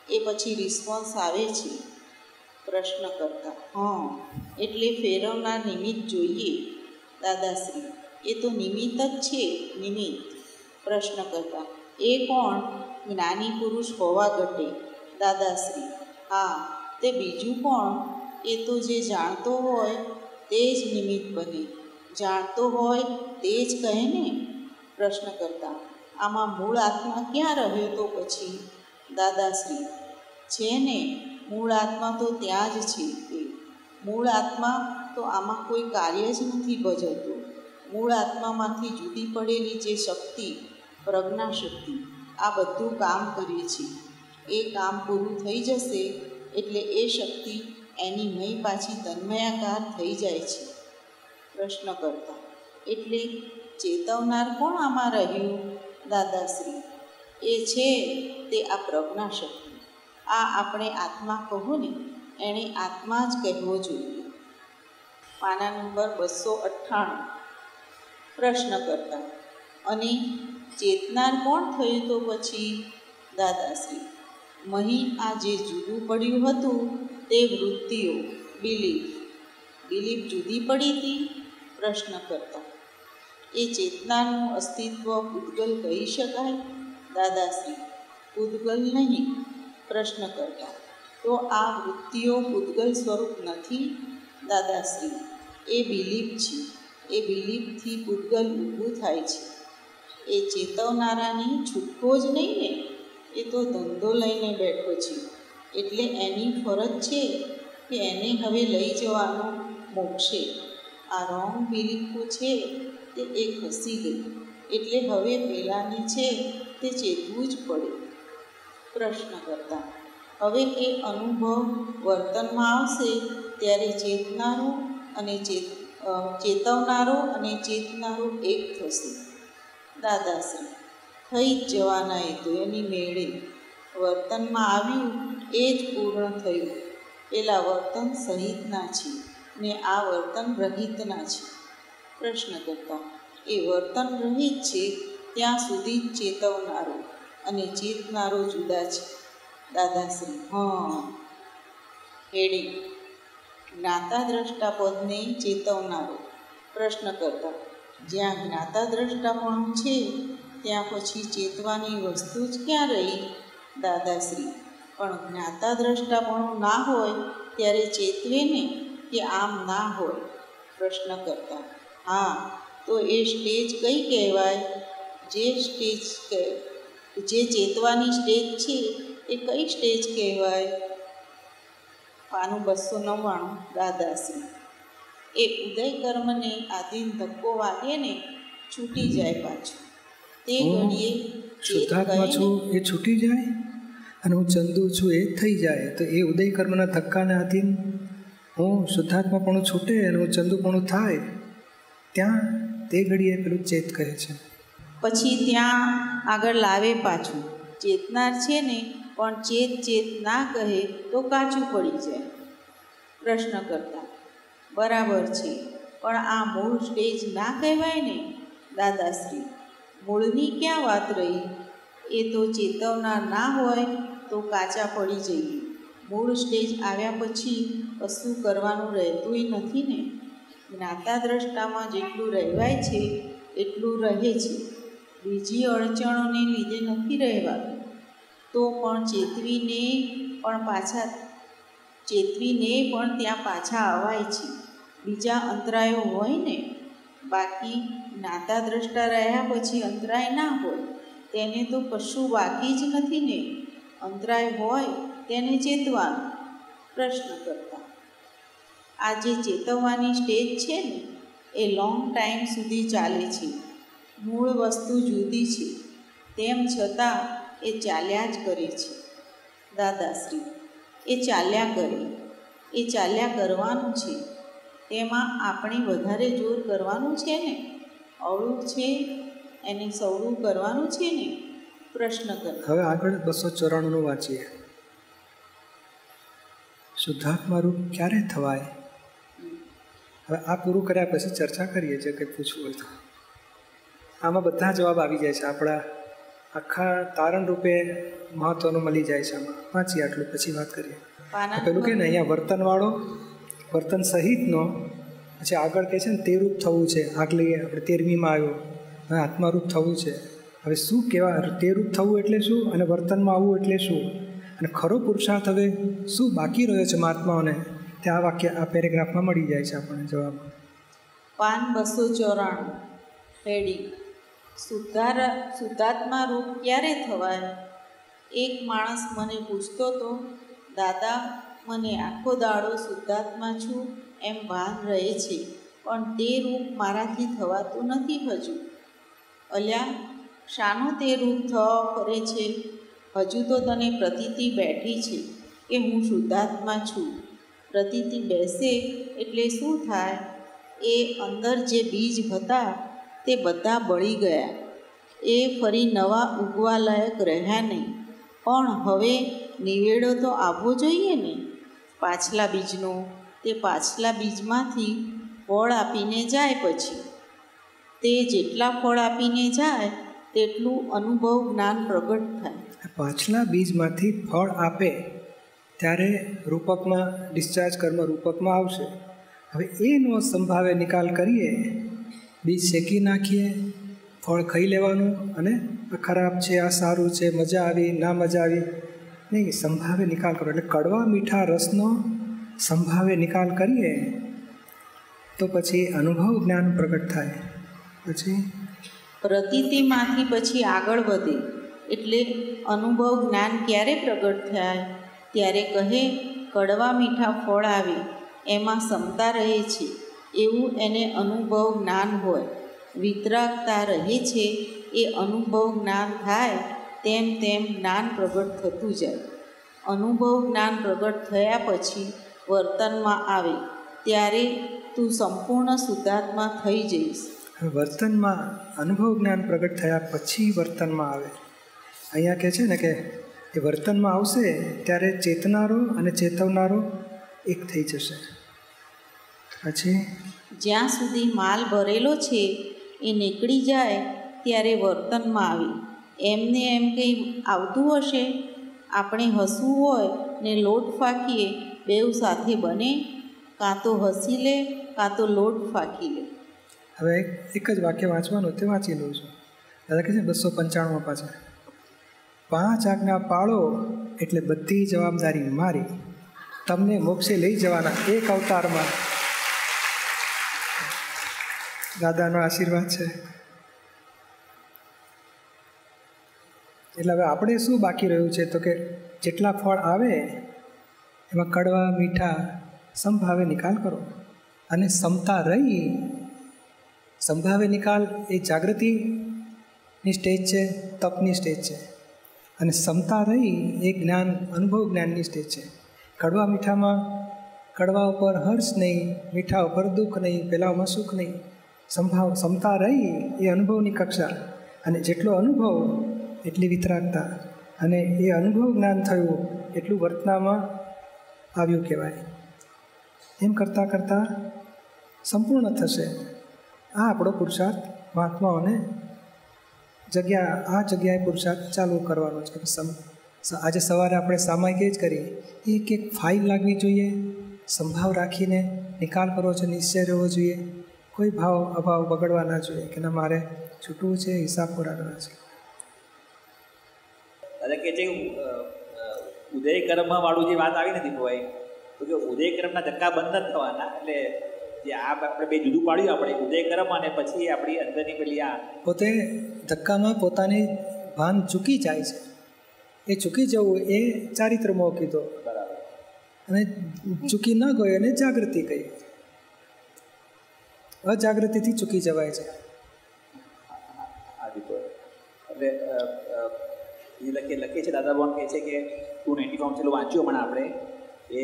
એ પછી રિસ્પોન્સ આવે છે. પ્રશ્ન કરતા હા, એટલે ફેરવનાર નિમિત્ત જોઈએ. દાદાશ્રી એ તો નિમિત્ત જ છે, નિમિત્ત. પ્રશ્ન કરતા એ કોણ? જ્ઞાની પુરુષ હોવા ઘટે. દાદાશ્રી હા, તે બીજું કોણ? એ તો જે જાણતો હોય તે જ નિમિત્ત બને. જાણતો હોય તે જ કહે ને. પ્રશ્ન કરતા આમાં મૂળ આત્મા ક્યાં રહ્યો તો પછી? દાદાશ્રી છે ને, મૂળ આત્મા તો ત્યાં જ છે. એ મૂળ આત્મા તો આમાં કોઈ કાર્ય જ નથી ભજવતો. મૂળ આત્મામાંથી જુદી પડેલી જે શક્તિ, પ્રજ્ઞા શક્તિ, આ બધું કામ કરે છે. એ કામ પૂરું થઈ જશે એટલે એ શક્તિ એની મય પાછી તન્મયાકાર થઈ જાય છે. પ્રશ્ન કરતા એટલે ચેતવનાર કોણ આમાં રહ્યું? દાદાશ્રી એ છે તે આ પ્રજ્ઞા શક્તિ. આ આપણે આત્મા કહો ને, એણે આત્મા જ કહેવો જોઈએ. પાના નંબર 298. પ્રશ્ન કરતા અને ચેતનાર કોણ થયું તો પછી? દાદાશ્રી મહી આ જે જુદું પડ્યું હતું તે વૃત્તિઓ, બિલીફ જુદી પડી હતી. પ્રશ્ન કરતા એ ચેતનાનું અસ્તિત્વ પૂતગલ કહી શકાય? દાદાશ્રી પૂતગલ નહીં. પ્રશ્ન કરતા તો આ વૃત્તિઓ પૂતગલ સ્વરૂપ નથી? દાદાશ્રી એ બિલીફ છે. એ બિલીફથી પૂતગલ ઊભું થાય છે. એ ચેતવનારાની છૂટકો જ નહીં ને, એ તો ધંધો લઈને બેઠો છે. એટલે એની ફરજ છે કે એને હવે લઈ જવાનો મોક્ષે. આ રોંગ બિલીફો છે તે એ ખસી ગઈ, એટલે હવે પેલાની છે તે ચેતવું જ પડે. પ્રશ્ન કરતા હવે એ અનુભવ વર્તનમાં આવશે ત્યારે ચેતવનારો અને ચેતનારો એક થશે. દાદાશ્રી થઈ જ જવાના એ તો એની મેળે. વર્તનમાં આવ્યું એ જ પૂર્ણ થયું. પેલા વર્તન સહિતના છે ને આ વર્તન રહિતના છે. પ્રશ્ન કરતા એ વર્તન રહિત છે ત્યાં સુધી જ ચેતવનારો અને ચેતનારો જુદા છે. દાદાશ્રી હા. હેડિંગ જ્ઞાતા દ્રષ્ટા પદને ચેતવનારો. પ્રશ્ન કરતા જ્યાં જ્ઞાતા દ્રષ્ટાપણું છે ત્યાં પછી ચેતવાની વસ્તુ જ ક્યાં રહી? દાદાશ્રી પણ જ્ઞાતા દ્રષ્ટાપણું ના હોય ત્યારે ચેતવે ને, કે આમ ના હોય? પ્રશ્ન કરતા હા, તો એ સ્ટેજ કઈ કહેવાય? જે ચેતવાની સ્ટેજ છે એ કઈ સ્ટેજ કહેવાય? પાનું 299. દાદાશ્રી એ ઉદય કર્મને આધીન ધક્કો વાગે ને છૂટી જાય પાછું. તે ઘડીએ શુદ્ધાત્મા છું એ છૂટી જાય અને હું ચંદુ છું એ થઈ જાય. તો એ ઉદય કર્મના ધક્કાને આધીન હું શુદ્ધાત્માપણું છૂટે અને હું ચંદુપણું થાય, ત્યાં તે ઘડીએ પેલું ચેત કહે છે. પછી ત્યાં આગળ લાવે પાછું. ચેતનાર છે ને પણ ચેત ના કહે તો કાચું પડી જાય. પ્રશ્ન કરતા બરાબર છે, પણ આ મૂળ સ્ટેજ ના કહેવાય ને? દાદાશ્રી મૂળની ક્યાં વાત રહી? એ તો ચેતવનાર ના હોય તો કાચા પડી જઈએ. મૂળ સ્ટેજ આવ્યા પછી કશું કરવાનું રહેતુંય નથી ને. જ્ઞાતા દ્રષ્ટામાં જેટલું રહેવાય છે એટલું રહે છે. બીજી અડચણોને લીધે નથી રહેવાનું. તો પણ ચેતવીને પણ ત્યાં પાછા અવાય છે. બીજા અંતરાયો હોય ને. બાકી જ્ઞાતા દ્રષ્ટા રહ્યા પછી અંતરાય ના હોય તેને તો કશું બાકી જ નથી ને. અંતરાય હોય તેને ચેતવાનું. પ્રશ્ન કરતા આ જે ચેતવવાની સ્ટેજ છે ને એ લોંગ ટાઈમ સુધી ચાલે છે. મૂળ વસ્તુ જુદી છે તેમ છતાં એ ચાલ્યા જ કરે છે. દાદાશ્રી એ ચાલ્યા કરે, એ ચાલ્યા કરવાનું છે. તેમાં આપણે વધારે જોર કરવાનું છે ને. અવળું છે એને સવળું કરવાનું છે ને. પ્રશ્ન કરતા હવે આગળ 294 વાંચીએ. શુદ્ધાત્મા રૂપ ક્યારે થવાય? હવે આ પૂરું કર્યા પછી ચર્ચા કરીએ છીએ કંઈ પૂછવું હોય તો. આમાં બધા જવાબ આવી જાય છે આપણા આખા તારણ રૂપે મહત્વનું મળી જાય છે આમાં. વાંચીએ આટલું પછી વાત કરીએ. પેલું કે ને અહીંયા વર્તનવાળો વર્તન સહિતનો, પછી આગળ કહે છે ને તે રૂપ થવું છે. આગલી આપણે 13મીમાં આવ્યો, હવે આત્મારૂપ થવું છે. હવે શું કહેવા તે રૂપ થવું એટલે શું અને વર્તનમાં આવવું એટલે શું, અને ખરો પુરુષાર્થ હવે શું બાકી રહ્યો છે મહાત્માઓને, તે આ વાક્ય આ પેરેગ્રાફમાં મળી જાય છે આપણને જવાબ. પાન 294 હેડિંગ શુદ્ધાત્મા રૂપ ક્યારે થવાય? એક માણસ મને પૂછતો તો, દાદા મને આખો દાડો શુદ્ધાત્મા છું એમ ભાન રહે છે, પણ તે રૂપ મારાથી થવાતું નથી હજુ. અલ્યા શાનું તે રૂપ થવા કરે છે? હજુ તો તને પ્રતીતિ બેઠી છે કે હું શુદ્ધાત્મા છું. પ્રતીતિ બેસે એટલે શું થાય? એ અંદર જે બીજ હતા તે બધા બળી ગયા, એ ફરી નવા ઉગવા લાયક રહ્યા નહીં. પણ હવે નિવેડો તો આવવો જોઈએ ને પાછલા બીજનો. તે પાછલા બીજમાંથી ફળ આપીને જાય, પછી તે જેટલા ફળ આપીને જાય તેટલું અનુભવ જ્ઞાન પ્રગટ થાય. પાછલા બીજમાંથી ફળ આપે ત્યારે રૂપકમાં ડિસ્ચાર્જ કર્મ રૂપકમાં આવશે. હવે એનો સંભાવે નિકાલ કરીએ, બીજ શેકી નાખીએ, ફળ ખાઈ લેવાનું, અને આ ખરાબ છે, આ સારું છે, મજા આવી, ના મજા આવી, નહીં, સંભાવે નિકાલ કરો. એટલે કડવા મીઠા રસનો સંભાવે નિકાલ કરીએ તો પછી અનુભવ જ્ઞાન પ્રગટ થાય. પછી પ્રતીતિમાંથી પછી આગળ વધે એટલે અનુભવ જ્ઞાન ક્યારે પ્રગટ થાય? ત્યારે કહે કડવા મીઠા ફળ આવે એમાં ક્ષમતા રહે છે એવું એને અનુભવ જ્ઞાન હોય. વિતરાગતા રહે છે એ અનુભવ જ્ઞાન થાય તેમ તેમ જ્ઞાન પ્રગટ થતું જાય. અનુભવ જ્ઞાન પ્રગટ થયા પછી વર્તનમાં આવે ત્યારે તું સંપૂર્ણ શુદ્ધાત્મા થઈ જઈશ. વર્તનમાં અનુભવ જ્ઞાન પ્રગટ થયા પછી વર્તનમાં આવે. અહીંયા કહે છે ને કે એ વર્તનમાં આવશે ત્યારે ચેતનારો અને ચેતવનારો એક થઈ જશે. પછી જ્યાં સુધી માલ ભરેલો છે એ નીકળી જાય ત્યારે વર્તનમાં આવે. એમને એમ કંઈ આવતું હશે? આપણે હસવું હોય ને લોટ ફાંકીએ, બેઉ સાથે બને? કાં તો હસી લે કાં તો લોટ ફાંકી લે. હવે એક જ વાક્ય વાંચવાનું, તે વાંચી લઉં છું. દાદા કહે છે 295 પાછળ, 5 આજ્ઞા પાળો એટલે બધી જવાબદારી મારી, તમને મોક્ષે લઈ જવાના એક અવતારમાં. દાદાનો આશીર્વાદ છે. એટલે હવે આપણે શું બાકી રહ્યું છે? તો કે જેટલા ફળ આવે એમાં કડવા મીઠા સંભાવે નિકાલ કરો. અને ક્ષમતા રહી, સંભાવે નિકાલ એ જાગૃતિની સ્ટેજ છે, તપની સ્ટેજ છે. અને ક્ષમતા રહી એ જ્ઞાન અનુભવ જ્ઞાનની સ્ટેજ છે. કડવા મીઠામાં કડવા ઉપર હર્ષ નહીં, મીઠા ઉપર દુઃખ નહીં, પેલામાં સુખ નહીં. ક્ષમતા રહી એ અનુભવની કક્ષા. અને જેટલો અનુભવ એટલી વિતરાગતા, અને એ અનુભવ જ્ઞાન થયું એટલું વર્તનામાં આવ્યું કહેવાય. એમ કરતાં કરતાં સંપૂર્ણ થશે. આ આપણો પુરુષાર્થ મહાત્માઓને આ જગ્યાએ પુરુષાર્થ ચાલુ કરવાનો છે. આજે સવારે આપણે સામાયિક જ કરી, એક ફાઇલ લાગવી જોઈએ, સંભાવ રાખીને નિકાલ કરવો છે, નિશ્ચય રહેવો જોઈએ, કોઈ ભાવ અભાવ બગડવા ના જોઈએ કે ના મારે છૂટવું છે, હિસાબ પૂરા કરવા છે. દાદા કે જે ઉદય કર્મ વાળું જે વાત આવી નથી ભાઈ, તો કે ઉદય કર્મના ધક્કા બંધ નથી થવાના. એટલે જે આ આપણે બે જુદું પાડ્યું, આપણે ઉદય કર્મ અને પછી આપણી અંદરની પેલી આ પોતે ધક્કામાં પોતાની ભાન ચૂકી જાય છે. એ ચૂકી જવું એ ચારિત્રમો કીધો, બરાબર, અને ચૂકી ન ગયો એને જાગૃતિ કહી. અજાગૃતિથી ચૂકી જવાય છે. એટલે લખે છે દાદા બોન કહે છે કે 294 છેલ્લું વાંચ્યું હમણાં આપણે એ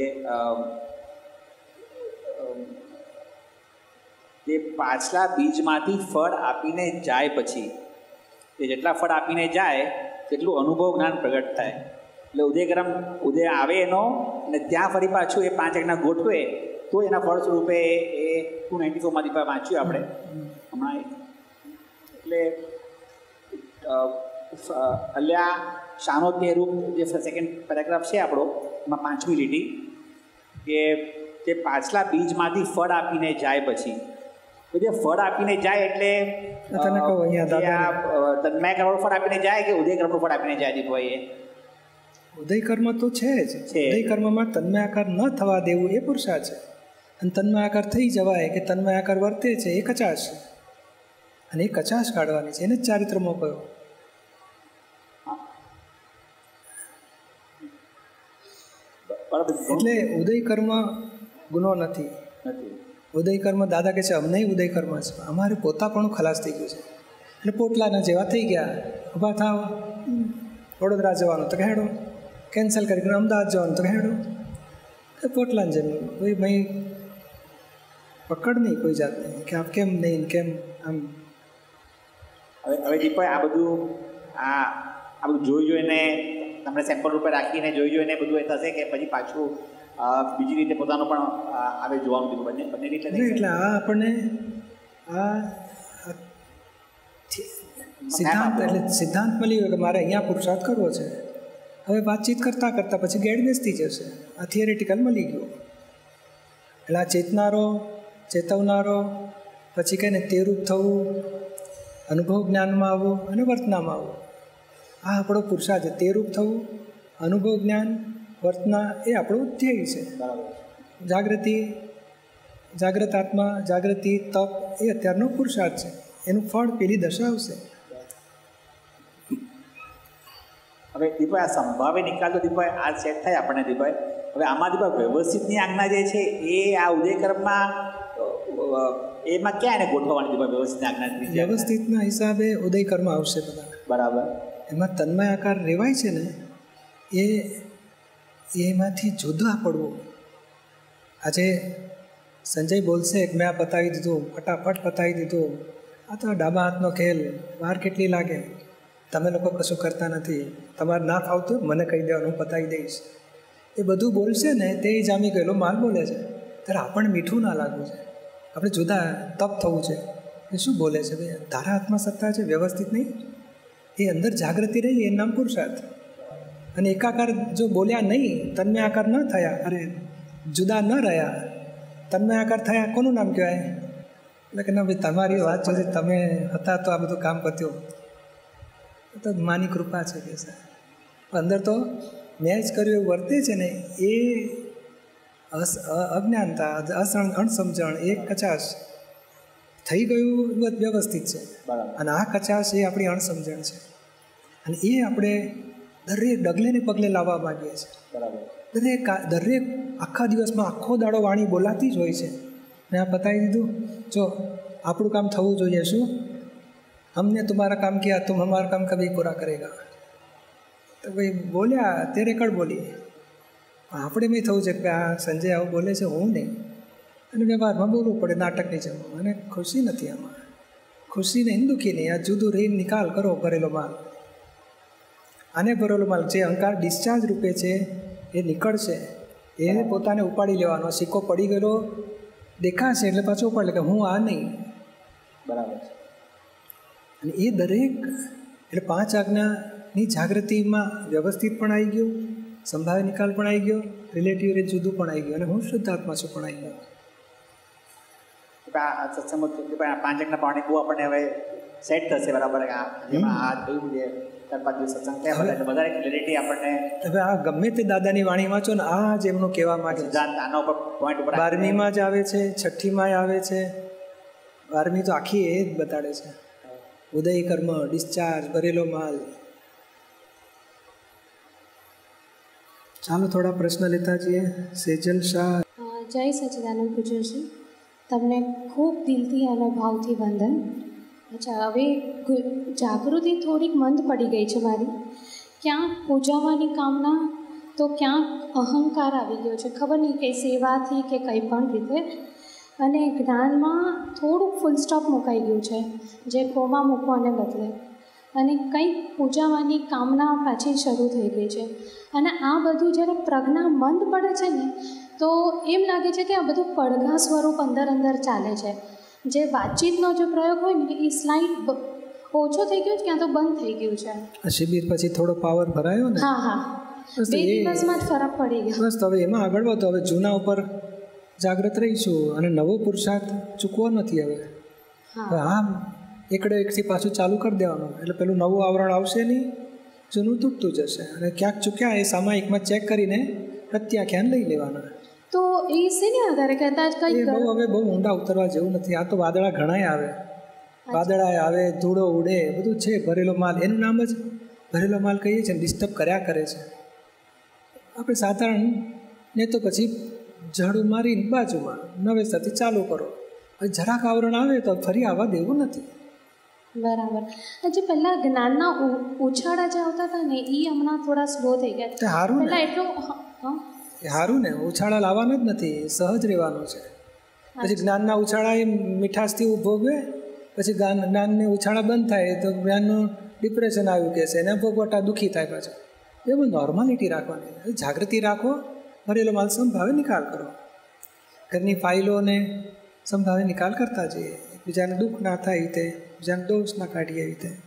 તે પાછલા બીજમાંથી ફળ આપીને જાય, પછી તે જેટલા ફળ આપીને જાય તેટલું અનુભવ જ્ઞાન પ્રગટ થાય. એટલે ઉદય આવે એનો, અને ત્યાં ફરી પાછું એ 5 આજ્ઞા ગોઠવે તો એના ફળ સ્વરૂપે એ 294માંથી વાંચ્યું આપણે હમણાં. એટલે અલ્યા શાનો તે રૂપ જે સેકન્ડ પેરેગ્રાફ છે આપણો એમાં 5મી લીટી કે તે પાછલા બીજમાંથી ફળ આપીને જાય પછી તો જે ફળ આપીને જાય એટલે તને કહું અહીંયા તન્મય કર્મનું ફળ આપીને જાય કે ઉદય કર્મનું ફળ આપીને જાય દીપભાઈ? ઉદય કર્મ તો છે જ. ઉદય કર્મમાં તન્મયાકાર ન થવા દેવું એ પુરુષાર્થ છે. અને તન્મયાકાર થઈ જવાય કે તન્મયાકાર વર્તે છે એ કચાશ છે. અને એ કચાશ કાઢવાની છે, એને જ ચારિત્રમાં કહ્યો. એટલે ઉદય કર્મ ગુનો નથી. ઉદય કર્મ દાદા કહે છે અમને ઉદય કર્મ છે, અમારે પોતા પણ ખલાસ થઈ ગયું છે. એટલે પોટલાના જેવા થઈ ગયા, ઊભા થાવ, વડોદરા જવાનું તો કહેડો, કેન્સલ કરી અમદાવાદ જવાનું તો કહેડો, પોટલાને જેમ કોઈ ભાઈ પકડ નહીં કોઈ જાતની કે આપ કેમ નહીં કેમ આમ. હવે દીપભાઈ આ બધું જોઈને તમને સેમ્પલ રૂપે રાખીને જોઈને બધું એ થશે કે પછી પાછું બીજી રીતે પોતાનું પણ આવે જોવાનું દીધું બંને રીતે? એટલે આ આપણને આ સિદ્ધાંત મળી ગયો કે મારે અહીંયા પુરુષાર્થ કરવો છે. હવે વાતચીત કરતાં કરતાં પછી ગેડ બેસતી જશે. આ થિયરેટિકલ મળી ગયું. એટલે આ ચેતનારો, ચેતવનારો, પછી કહીને તે રૂપ થવું, અનુભવ જ્ઞાનમાં આવવું અને વર્તનામાં આવવું, આ આપણો પુરુષાર્થ છે. તે રૂપ થવું, અનુભવ જ્ઞાન, વર્તના એ આપણું ધ્યેય છે. જાગૃત આત્મા, જાગૃતિ, તપ એ અત્યારનો પુરુષાર્થ છે. એનું ફળ પેલી દશા આવશે. હવે દીપભાઈ આ સંભાવે નિકાલ તો દીપભાઈ આ સેટ થાય આપણને દીપભાઈ. હવે આમાં દીપભાઈ વ્યવસ્થિતની આજ્ઞા જે છે એ આ ઉદયકર્મમાં એમાં ક્યાં એને ગોઠવવાની દીપભાઈ વ્યવસ્થિતની આજ્ઞા? વ્યવસ્થિતના હિસાબે ઉદયકર્મ આવશે બધા. બરાબર. એમાં તન્મય આકાર રહેવાય છે ને એમાંથી જુદા પડવું. આજે સંજય બોલશે કે મેં આ પતાવી દીધું, ફટાફટ પતાવી દીધું, આ તો ડાબા હાથનો ખેલ, વાર કેટલી લાગે, તમે લોકો કશું કરતા નથી, તમારે ના ફાવતું મને કહી દેવાનું, હું પતાવી દઈશ. એ બધું બોલશે ને તે જામી ગયેલો માલ બોલે છે. ત્યારે આપણને મીઠું ના લાગવું છે, આપણે જુદા તપ થવું છે. એ શું બોલે છે ભાઈ? તારા હાથમાં સત્તા છે, વ્યવસ્થિત નહીં. એ અંદર જાગૃતિ રહી, એ નામ પુરુષાર્થ. અને એકાકાર જો બોલ્યા નહીં, તન્મય આકાર ન થયા, અરે જુદા ન રહ્યા, તન્મય આકાર થયા, કોનું નામ કહેવાય? એટલે કે ના ભાઈ તમારી વાત છે, તમે હતા તો આ બધું કામ પત્યું, તો માની કૃપા છે કે સાહેબ. અંદર તો મેં જ કર્યું એવું વર્તે છે ને એ અજ્ઞાનતા, અણસમજણ, એ કચાશ થઈ ગયું વ્યવસ્થિત છે. અને આ કચાશ એ આપણી અણસમજણ છે. અને એ આપણે દરેક ડગલે ને પગલે લાવવા માંગીએ છીએ. દરેક આખા દિવસમાં આખો દાડો વાણી બોલાતી જ હોય છે. મેં આ બતાવી દીધું, જો આપણું કામ થવું જોઈએ. શું? हमने तुम्हारा काम किया, तुम हमारा काम कभी पूरा करेगा. તો ભાઈ બોલ્યા તે રેકર્ડ બોલી. આપણે બી થવું છે કે આ સંજય આવું બોલે છે, હું નહીં. અને વ્યવહારમાં બોલવું પડે, નાટકની જેમ. મને ખુશી નથી આમાં, ખુશી નહીં, દુઃખી નહીં. આ જુદું રહીને નિકાલ કરો ભરેલો માલ. આને ભરેલો માલ જે અહંકાર ડિસ્ચાર્જ રૂપે છે એ નીકળશે, એ પોતાને ઉપાડી લેવાનો. સિક્કો પડી ગયેલો દેખાશે એટલે પાછો ઉપાડી લે કે હું આ નહીં. બરાબર. અને એ દરેક એટલે 5 આજ્ઞાની જાગૃતિમાં વ્યવસ્થિત પણ આવી ગયું, સંભાવ્ય નિકાલ પણ આવી ગયો, રિલેટિવ રીતે જુદું પણ આવી ગયું, અને હું શુદ્ધાત્મા છું પણ આવી ગયો. આ સત્સંગમાં 5 આજ્ઞા પાણી બહુ આપણને હવે સેટ થશે. બરાબર. જેમાં આ થયું છે 4-5 દિવસ સત્સંગ થયા એટલે વધારે ક્લેરિટી આપણને. હવે આ ગમે તે દાદાની વાણી વાંચો ને, આ જ એમનું કહેવા માંગે છે. આના ઉપર પોઈન્ટ ઉપર 12મીમાં જ આવે છે, 6ઠીમાં આવે છે. 12મી તો આખી એ જ બતાડે છે. ઉદય કર્મ, ડિસ્ચાર્જ, ભરેલો માલ. ચાલો થોડા પ્રશ્ન લેતા જઈએ. સેજલ શાહ. જય સચ્ચિદાનંદ પૂજ્યશ્રી, તમને ખૂબ દિલથી અને ભાવથી વંદન. અચ્છા, હવે જાગૃતિ થોડીક મંદ પડી ગઈ છે મારી. ક્યાંક પૂજાવાની કામના તો ક્યાંક અહંકાર આવી ગયો છે, ખબર નહીં કે સેવાથી કે કંઈ પણ રીતે. અને જ્ઞાનમાં થોડુંક ફૂલ સ્ટોપ મુકાઈ ગયું છે, જે કોમા મૂકવાને બદલે. અને કંઈક પૂજાવાની કામના પાછી શરૂ થઈ ગઈ છે. અને આ બધું જ્યારે પ્રજ્ઞા મંદ પડે છે ને, તો એમ લાગે છે કે આ બધું પડઘા સ્વરૂપ અંદર ચાલે છે. જે વાતચીતનો જે પ્રયોગ હોય ને એ સ્લાઇડ ઓછો થઈ ગયો છે ક્યાં તો બંધ થઈ ગયું છે. આ શિબિર પછી થોડો પાવર ભરાયો ને, હા હા, બસ 2 એ દિવસમાં જ ફરક પડી ગયો. બસ તો હવે એમાં આગળ વધો. હવે જૂના ઉપર જાગૃત રહીશું અને નવો પુરુષાર્થ ચૂકવો નથી. હવે આમ એકડે એકથી પાછું ચાલુ કરી દેવાનું, એટલે પેલું નવું આવરણ આવશે નહીં, જૂનું તૂટતું જશે. અને ક્યાંક ચૂક્યા એ સામાયિકમાં ચેક કરીને પ્રત્યાખ્યાન લઈ લેવાના. તો એ શેને આધારે કહેતા જ કંઈ એ હવે બહુ ઊંડા ઉતરવા જેવું નથી. આ તો વાદળા ઘણાય આવે, વાદળા આવે, ધૂળો ઉડે, બધું છે. ભરેલો માલ, એનું નામ જ ભરેલો માલ કહીએ છીએ, ડિસ્ટર્બ કર્યા કરે છે. આપણે સાધારણ ને તો પછી ઝાડું મારીને બાજુમાં નવેસરથી ચાલુ કરો. હવે જરાક આવરણ આવે તો ફરી આવવા દેવું નથી. બરાબર. જે પહેલાં જ્ઞાનના ઉછાળા જે આવતા હતા ને એ હમણાં થોડા સ્લો થઈ ગયા. સારું ને, પહેલાં એટલું સારું ને, ઉછાળા લાવવાના જ નથી, સહજ રહેવાનું છે. પછી જ્ઞાનના ઉછાળા એ મીઠાશથી ભોગવે, પછી જ્ઞાનને ઉછાળા બંધ થાય તો જ્ઞાનનું ડિપ્રેશન આવ્યું કે છે, એને ભોગવટા દુઃખી થાય પાછા. એ બધું નોર્માલિટી રાખવાની, જાગૃતિ રાખો, ભરેલો માલ સંભાવે નિકાલ કરો. ઘરની ફાઇલોને સંભાવે નિકાલ કરતા જઈએ, બીજાને દુઃખ ના થાય એ રીતે, બીજાને દોષ ના કાઢીએ એ રીતે.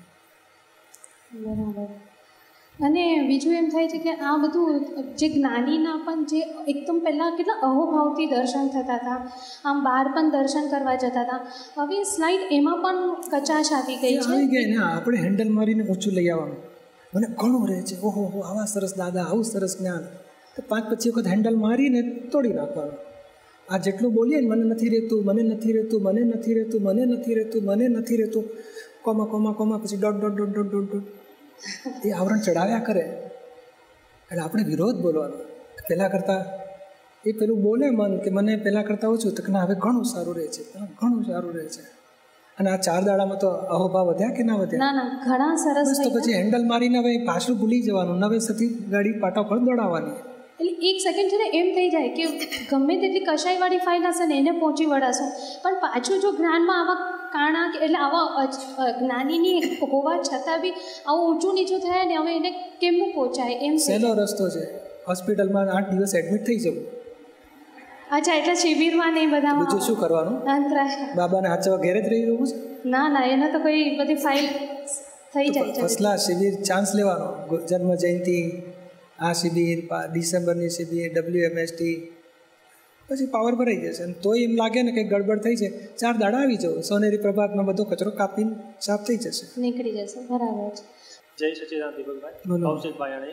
બરાબર. અને બીજું એમ થાય છે કે આ બધું જે જ્ઞાનીના પણ જે એકદમ પહેલાં કેટલા અહોભાવથી દર્શન થતા હતા, આમ બહાર પણ દર્શન કરવા જતા હતા, હવે સ્લાઇડ એમાં પણ કચાશ આવી ગઈ છે. આવી ગઈ ને, આપણે હેન્ડલ મારીને ઊંચું લઈ આવવાનું. મને ઘણું રહે છે, ઓહો હો, આવા સરસ દાદા, આવું સરસ જ્ઞાન, તો 5-25 વખત હેન્ડલ મારીને તોડી નાખવાનું. આ જેટલું બોલીએ ને, મને નથી રહેતું, મને નથી રહેતું, મને નથી રહેતું, મને નથી રહેતું, મને નથી રહેતું, કોમા કોમા કોમા, પછી dot dot dot dot dot dot, એ આવરણ ચડાવ્યા કરે. એટલે આપણે વિરોધ બોલવાનો. પહેલાં કરતાં એ પેલું બોલે મન કે મને પહેલાં કરતાં ઓછું, તો ના હવે ઘણું સારું રહે છે, ઘણું સારું રહે છે. અને આ 4 દાડામાં તો અહોભાવ વધ્યા કે ના વધ્યા? ના ઘણા સરસ. તો પછી હેન્ડલ મારીને હવે પાછું ભૂલી જવાનું, નવેસરથી ગાડી પાટા પર દોડાવવાની. એટલે 1 સેકન્ડ છે ને એમ થઈ જાય કે ગમે તેટલી કશાઈવાળી ફાઇલ હશે ને એને પહોંચી વળાશું, પણ પાછું જો જ્ઞાનમાં આવા કાણા એટલે આવા જ્ઞાનીની હોવા છતાં બી આવું ઊંચું નીચું થાય ને, હવે એને કેમનું પહોંચાય? એમ સહેલો રસ્તો છે, હોસ્પિટલમાં 8 દિવસ એડમિટ થઈ જવું. અચ્છા, એટલે શિબિરમાં નહીં બધા. બીજું શું કરવાનું? બાબાને હાચવા ઘેરે જ રહી રહેવું છે? ના એને તો કોઈ બધી ફાઇલ થઈ જાય. ફસલા શિબિર ચાન્સ લેવાનો, જન્મ જયંતિ, આ શિબિર, ડિસેમ્બરની શિબિર, WMST, પછી પાવર ભરાઈ જશે. અને તોય એમ લાગે ને કંઈક ગડબડ થઈ છે, 4 દાડા આવી જાઓ, સોનેરી પ્રભાતમાં બધો કચરો કાપીને સાફ થઈ જશે, નીકળી જશે. બરાબર છે. જય સચિદાન દીપકભાઈ. કૌશિકભાઈ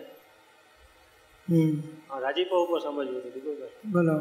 રાજીપા ઉપર સમજવું હતું દીપકભાઈ. બોલો.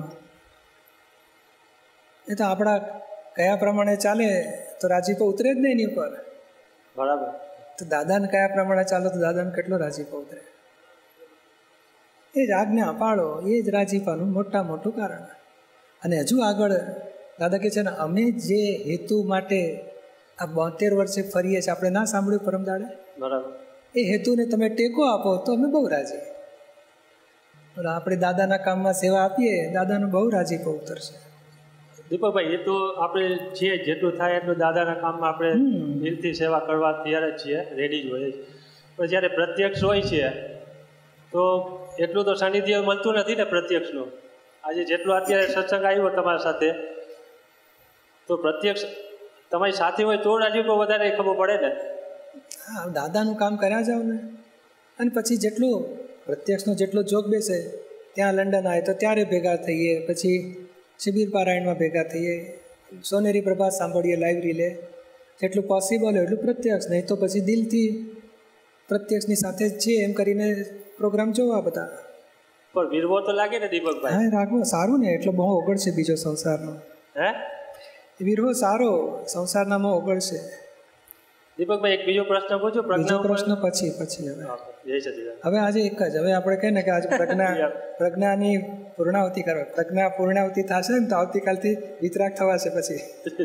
એ તો આપણા કયા પ્રમાણે ચાલે તો રાજીપો ઉતરે જ નહીં એની ઉપર. બરાબર. તો દાદાને કયા પ્રમાણે ચાલો તો દાદાને કેટલો રાજીપો ઉતરે. એ જ આજ્ઞા પાળો, એ જ રાજીપાનું મોટું કારણ. અને હજુ આગળ દાદા કહે છે ને, અમે જે હેતુ માટે આ 72 વર્ષે ફરીએ છીએ, આપણે ના સાંભળ્યું પરમદાડે? બરાબર. એ હેતુને તમે ટેકો આપો તો અમે બહુ રાજી. આપણે દાદાના કામમાં સેવા આપીએ, દાદાનો બહુ રાજીપો ઉતરશે. દીપકભાઈ, એ તો આપણે છીએ, જેટલું થાય એટલું દાદાના કામમાં આપણે દિલથી સેવા કરવા તૈયાર જ છીએ, રેડી જ હોય. પણ જ્યારે પ્રત્યક્ષ હોય છે તો એટલું તો સાનિધ્ય મળતું નથી ને પ્રત્યક્ષનું. આજે જેટલું અત્યારે સત્સંગ આવ્યો તમારી સાથે, તો પ્રત્યક્ષ તમારી સાથે હોય તો રાજીપો વધારે ખબર પડે ને. હા, દાદાનું કામ કર્યા જાવ ને. અને પછી જેટલું પ્રત્યક્ષનો જેટલો જોગ બેસે, ત્યાં લંડન આવે તો ત્યારે ભેગા થઈએ, પછી શિબિર પારાયણમાં ભેગા થઈએ, સોનેરી પ્રભાત સાંભળીએ, લાઇબ્રેરી લે, જેટલું પોસિબલ હોય એટલું પ્રત્યક્ષ, નહીં તો પછી દિલથી પ્રત્યક્ષની સાથે જ છીએ એમ કરીને પ્રોગ્રામ જોવા બધા. પણ વિરવો તો લાગે ને દીપકભાઈ? હા, રાખવો સારું ને, એટલો બહુ ઓગળશે બીજો સંસારનો. હે, વિરવો સારો, સંસારનામાં ઓગળશે. દીપકભાઈ, એક બીજો પ્રશ્ન પૂછો. બીજો પ્રશ્ન પછી હવે આજે એક જ, હવે આપણે કહીએ ને કે આજે પ્રજ્ઞાની પૂર્ણાવતી કરવા. પ્રજ્ઞા પૂર્ણાવતી થશે ને તો આવતીકાલથી વિતરાગ થવાશે. પછી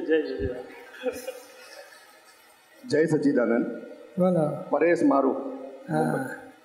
જય સચિદાનંદ. બોલો. પરેશ મારું. હા.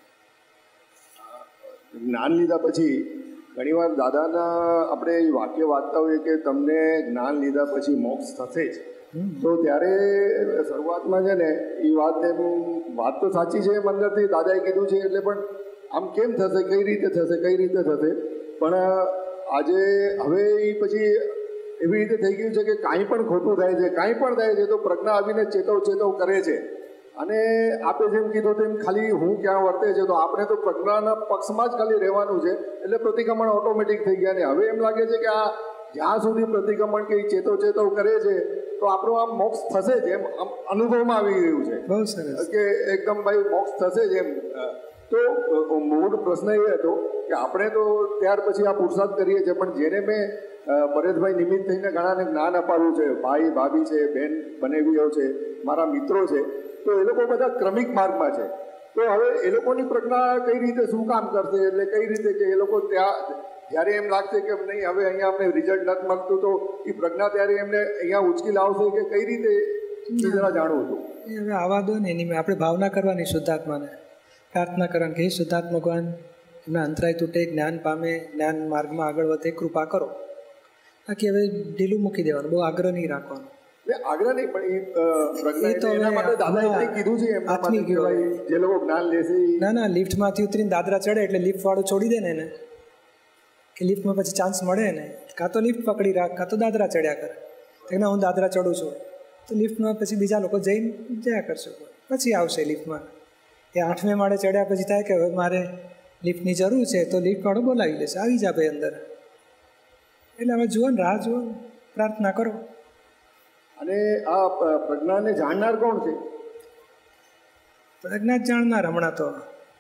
જ્ઞાન લીધા પછી ઘણીવાર દાદાના આપણે વાક્ય વાંચતા હોઈએ કે તમને જ્ઞાન લીધા પછી મોક્ષ થશે જ. તો ત્યારે શરૂઆતમાં છે ને એ વાત તો સાચી છે, એમ અંદરથી દાદાએ કીધું છે એટલે, પણ આમ કેમ થશે, કઈ રીતે થશે, પણ આજે હવે એ પછી એવી રીતે થઈ ગયું છે કે કાંઈ પણ ખોટું થાય છે, કાંઈ પણ થાય છે તો પ્રજ્ઞા આવીને ચેતવ કરે છે અને આપે જેમ કીધું તેમ ખાલી હું ક્યાં વર્તે છે તો આપણે તો પ્રજ્ઞાના પક્ષમાં જ ખાલી રહેવાનું છે, એટલે પ્રતિક્રમણ ઓટોમેટિક થઈ ગયા. ને હવે એમ લાગે છે કે આ જ્યાં સુધી પ્રતિક્રમણ કે ચેતો કરે છે તો આપણું આમ મોક્ષ થશે જ, એમ અનુભવમાં આવી ગયું છે. બહુ સરસ કે એકદમ ભાઈ મોક્ષ થશે જ એમ. તો મૂળ પ્રશ્ન એ હતો કે આપણે તો ત્યાર પછી આ પુરુષાર્થ કરીએ છીએ, પણ જેને મેં પરેશભાઈ નિમિત્ત થઈને ઘણાને જ્ઞાન અપાવ્યું છે, ભાઈ ભાભી છે, બેન બનેવીઓ છે, મારા મિત્રો છે, તો એ લોકો બધા ક્રમિક માર્ગમાં છે. તો હવે એ લોકોની પ્રજ્ઞા કઈ રીતે શું કામ કરશે, એટલે કઈ રીતે કે એ લોકો ત્યાં જ્યારે એમ લાગશે કે નહીં હવે અહીંયા અમને રિઝલ્ટ નથી મળતું, તો એ પ્રજ્ઞા ત્યારે એમને અહીંયા ઉચકી લાવશે કે કઈ રીતે જરા જાણવું હતું. એ હવે આવા દો ને, એની આપણે ભાવના કરવાની, શુદ્ધાત્માને પ્રાર્થના કરવાની કે હે શુદ્ધાત્મા ભગવાન એમના અંતરાય તૂટે, જ્ઞાન પામે, જ્ઞાન માર્ગમાં આગળ વધે, કૃપા કરો. બાકી હવે ઢીલું મૂકી દેવાનું, બહુ આગ્રહ નહીં રાખવાનો. આગ્રહ નહીં, પણ એ પ્રજ્ઞા એના માટે દાદાએ કીધું છે એમ આત્મી કહેવાય જે લોકો જ્ઞાન લેશે. ના, લિફ્ટમાંથી ઉતરીને દાદરા ચડે એટલે લિફ્ટ વાળું છોડી દે ને એને, કે લિફ્ટમાં પછી ચાન્સ મળે ને, કાં તો લિફ્ટ પકડી રાખ, કાં તો દાદરા ચડ્યા કરે. ના હું દાદરા ચડું છું, તો લિફ્ટમાં પછી બીજા લોકો જઈને જયા કરશે, પછી આવશે લિફ્ટમાં. એ 8મે માળે ચડ્યા પછી થાય કે હવે મારે લિફ્ટની જરૂર છે, તો લિફ્ટવાળો બોલાવી લેશે, આવી જા ભાઈ અંદર. એટલે હવે જુઓ ને, રાહ જુઓ, પ્રાર્થના કરો. અને આ પ્રજ્ઞાને જાણનાર કોણ છે? પ્રજ્ઞા જ જાણનાર. હમણાં તો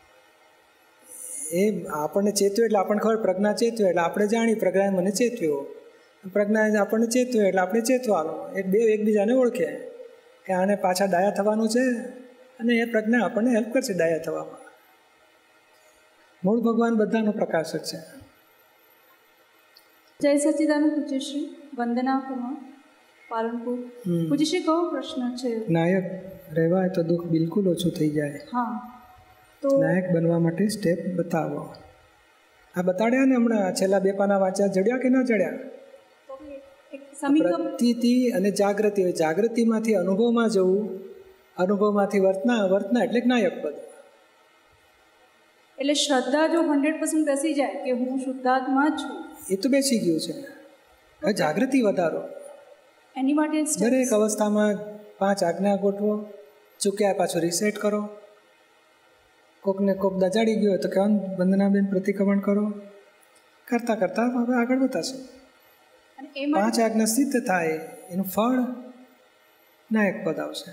એ આપણને ચેત્યો એટલે આપણને ખબર, પ્રજ્ઞા ચેત્યો એટલે આપણે જાણી, પ્રજ્ઞાએ મને ચેત્યો, પ્રજ્ઞાએ આપણને ચેત્યો એટલે આપણે ચેતવાનું. એ બે એકબીજાને ઓળખે કે આને પાછા ડાયા થવાનું છે, અને એ પ્રજ્ઞા આપણને હેલ્પ કરશે ડાયા થવામાં. મૂળ ભગવાન બધાનો પ્રકાશક છે. જય સચ્ચિદાનંદ પૂજ્યશ્રી, વંદના કુમાર, પાલનપુર. પૂજ્યશ્રી, કયો પ્રશ્ન છે? નાયક રહેવા હોય તો દુઃખ બિલકુલ ઓછું થઈ જાય. હા, તો નાયક બનવા માટે સ્ટેપ બતાવો. આ બતાડ્યા ને હમણાં, છેલ્લા 2 પાના વાંચ્યા, જડ્યા કે ના જડ્યા? પ્રતીતિ અને જાગૃતિ. જાગૃતિમાંથી અનુભવમાં જવું, અનુભવમાંથી વર્તના એટલે નાયક પદ. એટલે શ્રદ્ધા જો 100% બેસી જાય કે હું શુદ્ધાત્મા છું, એ તો બેસી ગયું છે. હવે જાગૃતિ વધારો. એની માટે દરેક અવસ્થામાં 5 આજ્ઞા ગોઠવો, ચૂક્યા પાછું રિસેટ કરો. કોકને કોક દજાડી ગયો તો કહેવાનું વંદનાબેન પ્રતિક્રમણ કરો. કરતાં કરતાં હવે આગળ વધશે. 5 આજ્ઞા સિદ્ધ થાય, એનું ફળ નાયક પદ આવશે.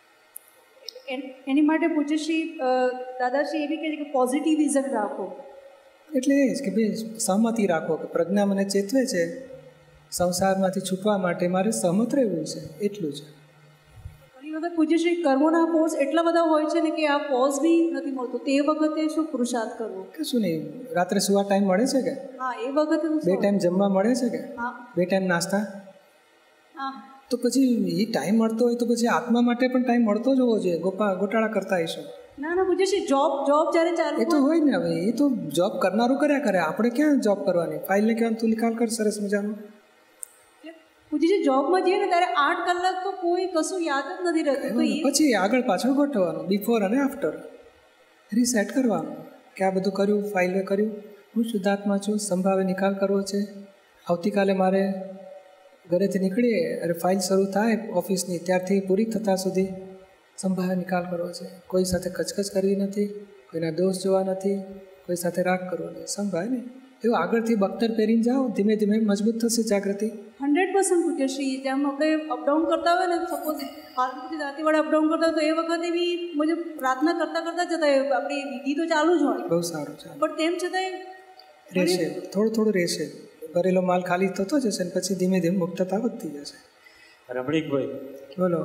એની માટે પૂજ્યશ્રી દાદાશ્રી એવી કહે છે કે પોઝિટિવિઝમ રાખો. એટલે એ જ કે ભાઈ સહમતિ રાખો કે પ્રજ્ઞા મને ચેતવે છે, સંસારમાંથી છૂટવા માટે મારે સહમત રહેવું છે, એટલું જ. ઘણી વખત પૂજ્યશ્રી કર્મોના પોઝ એટલા બધા હોય છે ને કે આ પોઝ બી નથી મળતો, તે વખતે શું પુરુષાર્થ કરવો? કશું નહીં. રાત્રે સુવા ટાઈમ મળે છે કે? હા, એ વખતે 2 ટાઈમ જમવા મળે છે કે? હા. 2 ટાઈમ નાસ્તા. હા, તો પછી એ ટાઈમ મળતો હોય તો પછી આત્મા માટે પણ ટાઈમ મળતો જ હોવો જોઈએ. ગોટાળા કરતા હશો. ના પૂજ્યશ્રી, જોબ જ્યારે ચાલુ એ તો હોય ને. હવે એ તો જોબ કરનારું કર્યા કરે, આપણે ક્યાં જોબ કરવાની? ફાઇલને કહેવાનું તું નિકાલ કર સરસ મજાનું. પૂજ્યશ્રી, જોબમાં જઈએ ને ત્યારે 8 કલાક તો કોઈ કશું યાદ જ નથી રહેતું. પછી આગળ પાછળ ગોઠવવાનું, બિફોર અને આફ્ટર રીસેટ કરવાનું કે આ બધું કર્યું, ફાઇલે કર્યું, હું શુદ્ધાત્મા છું, સંભાવે નિકાલ કરવો છે. આવતીકાલે મારે ઘરેથી નીકળીએ અને ફાઇલ શરૂ થાય ઓફિસની, ત્યારથી પૂરી થતા સુધી સંભાવે નિકાલ કરવો છે. કોઈ સાથે કચકચ કરવી નથી, કોઈના દોષ જોવા નથી, કોઈ સાથે રાગ કરવો નહીં. સંભાવે ને એવું આગળથી બખ્તર પહેરીને જાઓ, ધીમે ધીમે મજબૂત થશે જાગૃતિ. 100% પૂજ્યશ્રી. જેમ આપણે અપડાઉન કરતા હોય ને, સપોઝ પાલનપુરથી દાંતીવાડા અપડાઉન કરતા હોય તો એ વખતે બી મુજબ પ્રાર્થના કરતાં જતા આપણી વિધિ તો ચાલુ જ હોય. બહુ સારું છે. પણ તેમ છતાંય રહેશે, થોડું રહેશે. ભરેલો માલ ખાલી થતો જશે ને પછી ધીમે ધીમે મુક્તતા વધતી જશે. રમણીકભાઈ, બોલો.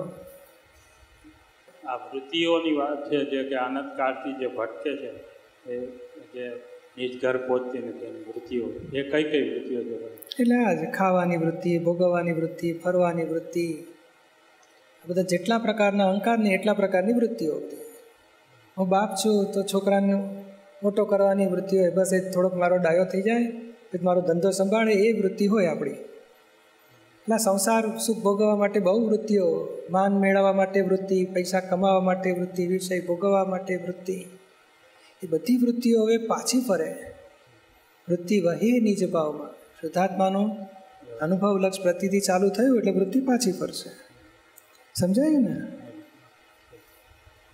આ વૃત્તિઓની વાત છે જે કે આનંદકાળથી જે ભટકે છે, એ જે નિજ ઘર પહોંચતી નથી એની વૃત્તિઓ, એ કઈ વૃત્તિઓ છે? એટલે આ જ ખાવાની વૃત્તિ, ભોગવવાની વૃત્તિ, ફરવાની વૃત્તિ, આ બધા જેટલા પ્રકારના અહંકારની એટલા પ્રકારની વૃત્તિઓ. હું બાપ છું તો છોકરાને મોટો કરવાની વૃત્તિ હોય, બસ એ થોડોક મારો ડાયો થઈ જાય, પછી મારો ધંધો સંભાળે, એ વૃત્તિ હોય આપણી. એટલે સંસાર સુખ ભોગવવા માટે બહુ વૃત્તિઓ, માન મેળવવા માટે વૃત્તિ, પૈસા કમાવા માટે વૃત્તિ, વિષય ભોગવવા માટે વૃત્તિ, એ બધી વૃત્તિઓ હવે પાછી ફરે. વૃત્તિ વહે નિજ ભાવમાં. શુદ્ધાત્માનું અનુભવ લક્ષ પ્રતિથી ચાલુ થયું એટલે વૃત્તિ પાછી ફરશે. સમજાયું ને?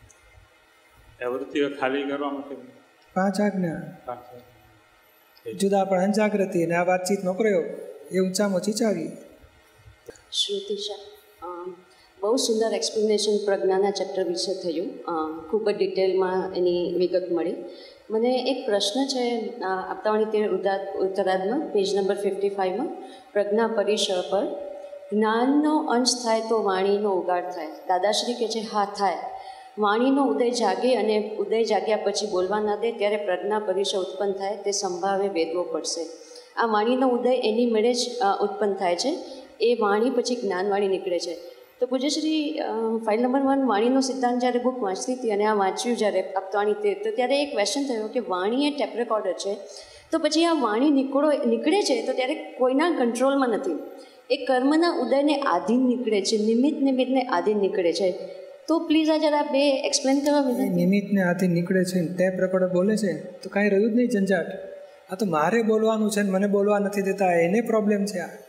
એ વૃત્તિઓ ખાલી કરવા માટે 5 આજ્ઞા જુદા પણ અંજાગૃતિ અને આ વાતચીતનો પ્રયોગ એ ઊંચામાં ઊંચી ચાવી. શ્રુતિશા, બહુ સુંદર એક્સપ્લેનેશન પ્રજ્ઞાના ચેપ્ટર વિશે થયું. ખૂબ જ ડિટેલમાં એની વિગત મળી. મને એક પ્રશ્ન છે આપતાવાણી ઉત્તરાર્ધમાં પેજ નંબર 55માં પ્રજ્ઞા પરિસર પર જ્ઞાનનો અંશ થાય તો વાણીનો ઉગાડ થાય. દાદાશ્રી કહે છે હા થાય. વાણીનો ઉદય જાગે અને ઉદય જાગ્યા પછી બોલવા ના દે ત્યારે પ્રજ્ઞા પરિસર ઉત્પન્ન થાય તે સંભાવે વેદવો પડશે. આ વાણીનો ઉદય એની મેળે જ ઉત્પન્ન થાય છે. એ વાણી પછી જ્ઞાનવાણી નીકળે છે. તો પૂજ્યશ્રી ફાઇલ નંબર 1 વાણીનો સિદ્ધાંત જ્યારે બુક વાંચતી હતી અને આ વાંચ્યું જ્યારે આપતાવાણી તો ત્યારે એક ક્વેશ્ચન થયો કે વાણી એ ટેપ રેકોર્ડર છે, તો પછી આ વાણી નીકળે છે તો ત્યારે કોઈના કંટ્રોલમાં નથી. એ કર્મના ઉદયને આધીન નીકળે છે, નિમિત્તને આધીન નીકળે છે. તો પ્લીઝ આ જરા બે એક્સપ્લેન કરવા વિનંતી. નિમિત્તને આધીન નીકળે છે, ટેપ રેકોર્ડર બોલે છે તો કાંઈ રહ્યું જ નહીં ઝંઝાટ. આ તો મારે બોલવાનું છે ને મને બોલવા નથી દેતા, એને પ્રોબ્લેમ છે. આ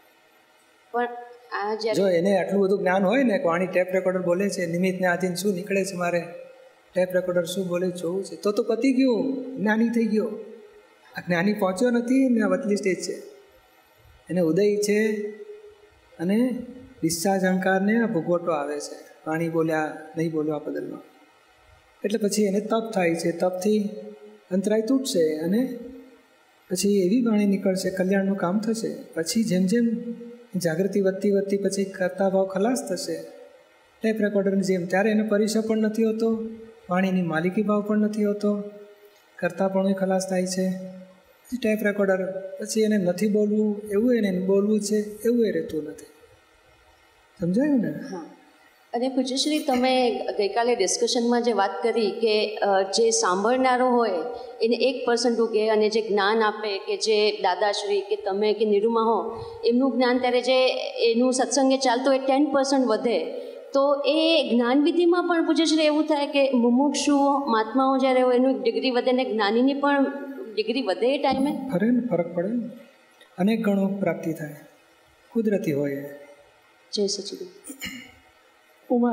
પણ જો એને આટલું બધું જ્ઞાન હોય ને વાણી ટેપ રેકોર્ડર બોલે છે, નિમિત્તને આધીન શું નીકળે છે, મારે ટેપ રેકોર્ડર શું બોલે જોવું છે, તો પતી ગયું, જ્ઞાની થઈ ગયો. આ જ્ઞાની પહોંચ્યો નથી ને આ વતલી સ્ટેજ છે. એને ઉદય છે અને ડિસ્ચાર્જ અહંકારને આ ભોગવટો આવે છે. વાણી બોલ્યા નહીં બોલવા બદલમાં. એટલે પછી એને તપ થાય છે. તપથી અંતરાય તૂટશે અને પછી એવી વાણી નીકળશે, કલ્યાણનું કામ થશે. પછી જેમ જેમ જાગૃતિ વધતી પછી કરતા ભાવ ખલાસ થશે ટેપ રેકોર્ડરની જેમ. ત્યારે એનો પરિસર પણ નથી હોતો, વાણીની માલિકી ભાવ પણ નથી હોતો, કરતા પણ ખલાસ થાય છે. ટેપ રેકોર્ડર પછી એને નથી બોલવું એવું, એને બોલવું છે એવું એ રહેતું નથી. સમજાયું ને? હા. અને પૂજ્યશ્રી, તમે ગઈકાલે ડિસ્કશનમાં જે વાત કરી કે જે સાંભળનારો હોય એને 1% ઉગે અને જે જ્ઞાન આપે કે જે દાદાશ્રી કે તમે કે નિરૂમા હો એમનું જ્ઞાન ત્યારે જે એનું સત્સંગે ચાલતો એ 10% વધે. તો એ જ્ઞાનવિધિમાં પણ પૂજ્યશ્રી એવું થાય કે મુમુક્ષુઓ મહાત્માઓ જ્યારે હોય એનું ડિગ્રી વધે ને જ્ઞાનીની પણ ડિગ્રી વધે એ ટાઈમે ફરક પડે ને, અનેક ગણો પ્રાપ્તિ થાય, કુદરતી હોય. જય સચિદાનંદ. ઉમા,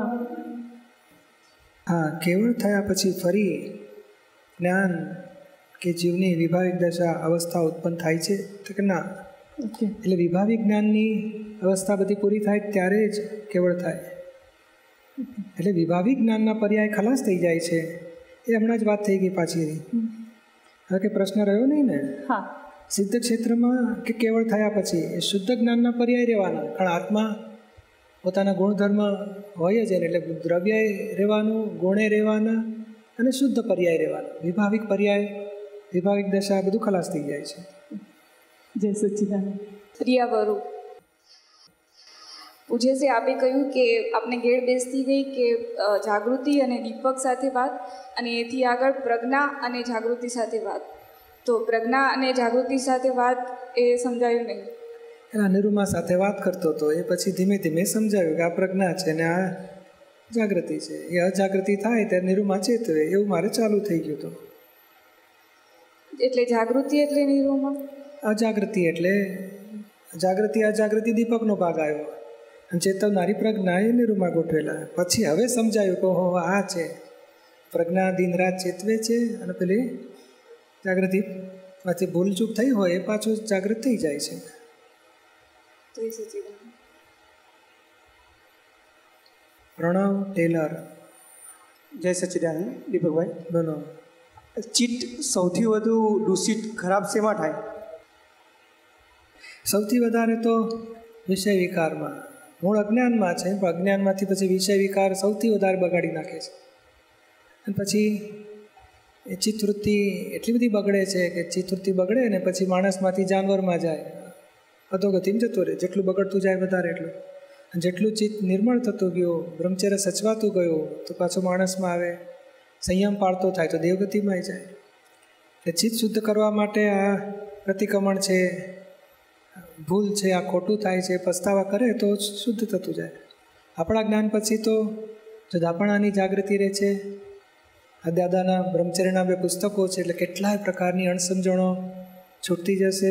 હા, કેવળ થયા પછી ફરી જ્ઞાન કે જીવની વિભાવિક દશા અવસ્થા ઉત્પન્ન થાય છે તો કે ના. એટલે વિભાવિક જ્ઞાનની અવસ્થા બધી પૂરી થાય ત્યારે જ કેવળ થાય. એટલે વિભાવિક જ્ઞાનના પર્યાય ખલાસ થઈ જાય છે. એ હમણાં જ વાત થઈ ગઈ પાછી. હવે કે પ્રશ્ન રહ્યો નહીં ને? હા. સિદ્ધ ક્ષેત્રમાં કે કેવળ થયા પછી એ શુદ્ધ જ્ઞાનના પર્યાય રહેવાના. કારણ આત્મા પોતાના ગુણધર્મ હોય જ, એટલે દ્રવ્ય રહેવાનું, ગુણે રહેવાના અને શુદ્ધ પર્યાય રહેવાના. વિભાવિક પર્યાય, વિભાવિક દશા બધું ખલાસ થઈ જાય છે. જય સચ્ચિદાનંદ. પ્રિયાવરુ પૂજ્યશ્રી આપે કહ્યું કે આપણે ગેડ બેસતી ગઈ કે જાગૃતિ અને દીપક સાથે વાત, અને એથી આગળ પ્રજ્ઞા અને જાગૃતિ સાથે વાત. તો પ્રજ્ઞા અને જાગૃતિ સાથે વાત એ સમજાયું નહીં. એના નિરૂમા સાથે વાત કરતો હતો, એ પછી ધીમે ધીમે સમજાવ્યું કે આ પ્રજ્ઞા છે ને આ જાગૃતિ છે. એ અજાગૃતિ થાય ત્યારે નિરૂમા ચેતવે, એવું મારે ચાલુ થઈ ગયું હતું. એટલે જાગૃતિ એટલે નિરૂમા, અજાગૃતિ એટલે જાગૃતિ અજાગૃતિ દીપકનો ભાગ આવ્યો અને ચેતવનારી પ્રજ્ઞા એ નિરૂમા ગોઠવેલા. પછી હવે સમજાયું કે હો આ છે પ્રજ્ઞા, દિન રાત ચેતવે છે અને પેલી જાગૃતિ પાછી ભૂલચૂક થઈ હોય એ પાછું જાગૃત થઈ જાય છે. પ્રણવ ટેલર. જય સચ્ચિદાનંદ. દીપકભાઈ બોલો. ચિત્ત સૌથી વધુ દૂષિત ખરાબ શેમાં થાય? સૌથી વધારે તો વિષય વિકારમાં. મૂળ અજ્ઞાનમાં છે, પણ અજ્ઞાનમાંથી પછી વિષય વિકાર સૌથી વધારે બગાડી નાખે છે. અને પછી એ ચિત્તવૃત્તિ એટલી બધી બગડે છે કે ચિત્તવૃત્તિ બગડે ને પછી માણસમાંથી જાનવરમાં જાય, અધોગતિમાં જતો રહે. જેટલું બગડતું જાય વધારે એટલું. અને જેટલું ચિત્ત નિર્મળ થતું ગયું, બ્રહ્મચર્ય સચવાતું ગયું તો પાછો માણસમાં આવે, સંયમ પાળતો થાય તો દેવગતિમાં જાય. એટલે ચિત્ત શુદ્ધ કરવા માટે આ પ્રતિક્રમણ છે, ભૂલ છે, આ ખોટું થાય છે, પસ્તાવા કરે તો શુદ્ધ થતું જાય. આપણા જ્ઞાન પછી તો જુદાપણાની જાગૃતિ રહે છે. આ દાદાના બ્રહ્મચર્યના 2 પુસ્તકો છે, એટલે કેટલાય પ્રકારની અણસમજણો છૂટતી જશે,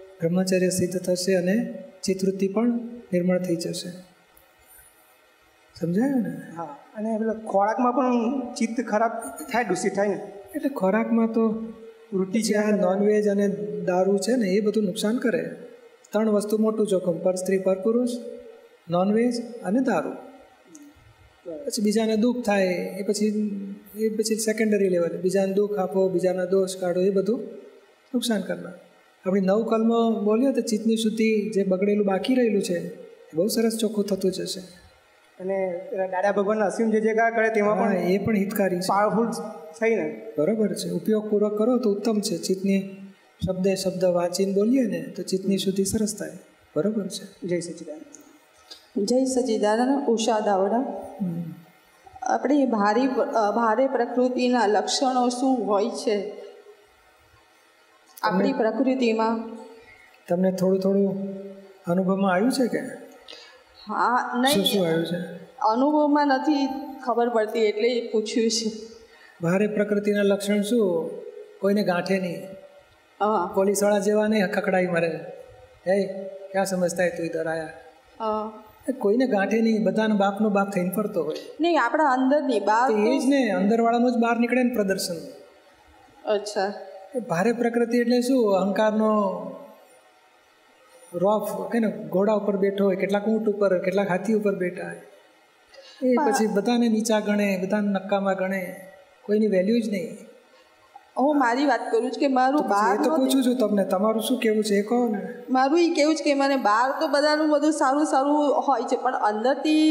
બ્રહ્મચર્ય સિદ્ધ થશે અને ચિત્તવૃત્તિ પણ નિર્મળ થઈ જશે. સમજાયું ને? હા, અને પેલા ખોરાકમાં પણ ચિત્ત ખરાબ થાય, દૂષિત થાય ને. એટલે ખોરાકમાં તો વૃત્તિ જે આ નોનવેજ અને દારૂ છે ને એ બધું નુકસાન કરે. 3 વસ્તુ મોટું જોખમ: પર સ્ત્રી પર પુરુષ, નોનવેજ અને દારૂ. પછી બીજાને દુઃખ થાય એ પછી સેકન્ડરી લેવલ. બીજાને દુઃખ આપો, બીજાના દોષ કાઢો, એ બધું નુકસાન કરનાર. આપણી 9 કલમો બોલ્યો તો ચિત્તની શુદ્ધિ જે બગડેલું બાકી રહેલું છે એ બહુ સરસ ચોખ્ખું થતું જશે. અને દાદા ભગવાનના અસીમ જે જગ્યા કરે તેમાં પણ એ પણ હિતકારી છે, પાવરફુલ થઈને. બરાબર છે. ઉપયોગપૂર્વક કરો તો ઉત્તમ છે. ચિત્તની શબ્દ વાંચીને બોલીએ ને તો ચિત્તની શુદ્ધિ સરસ થાય. બરાબર છે. જય સચિદાનંદ. જય સચિદાનંદ. ઉષા દાવડા. આપણી ભારે પ્રકૃતિના લક્ષણો શું હોય છે આપણી પ્રકૃતિમાં? તમને થોડું અનુભવમાં આવ્યું છે કે? હા, નહીં, શું આવ્યું છે? અનુભવમાં નથી ખબર પડતી એટલે પૂછ્યું છે. ભારે પ્રકૃતિના લક્ષણ શું? કોઈને ગાંઠે નહીં, પોલીસવાળા જેવા નહીં ખકડાઈ મરે. હે ક્યાં સમજતા તું ઇધર આયા? કોઈને ગાંઠે નહીં, બધાનો બાપનો બાપ થઈને ફરતો હોય. નહીં, આપણા અંદરની બહાર એ જ ને, અંદરવાળાનું જ બહાર નીકળે ને પ્રદર્શન. અચ્છા. ભારે પ્રકૃતિ એટલે શું? અહંકારનો રોફ કે ને, ઘોડા ઉપર બેઠો હોય, કેટલાક ઊંટ ઉપર, કેટલાક હાથી ઉપર બેઠા હોય. એ પછી બધાને નીચા ગણે, બધાને નક્કામાં ગણે, કોઈની વેલ્યુ જ નહીં. હું મારી વાત કરું છું કે મારું બહાર તો પૂછું છું તમને, તમારું શું કેવું છે એ કહો ને. મારું એ કેવું છે કે મને બહાર તો બધાનું બધું સારું હોય છે, પણ અંદરથી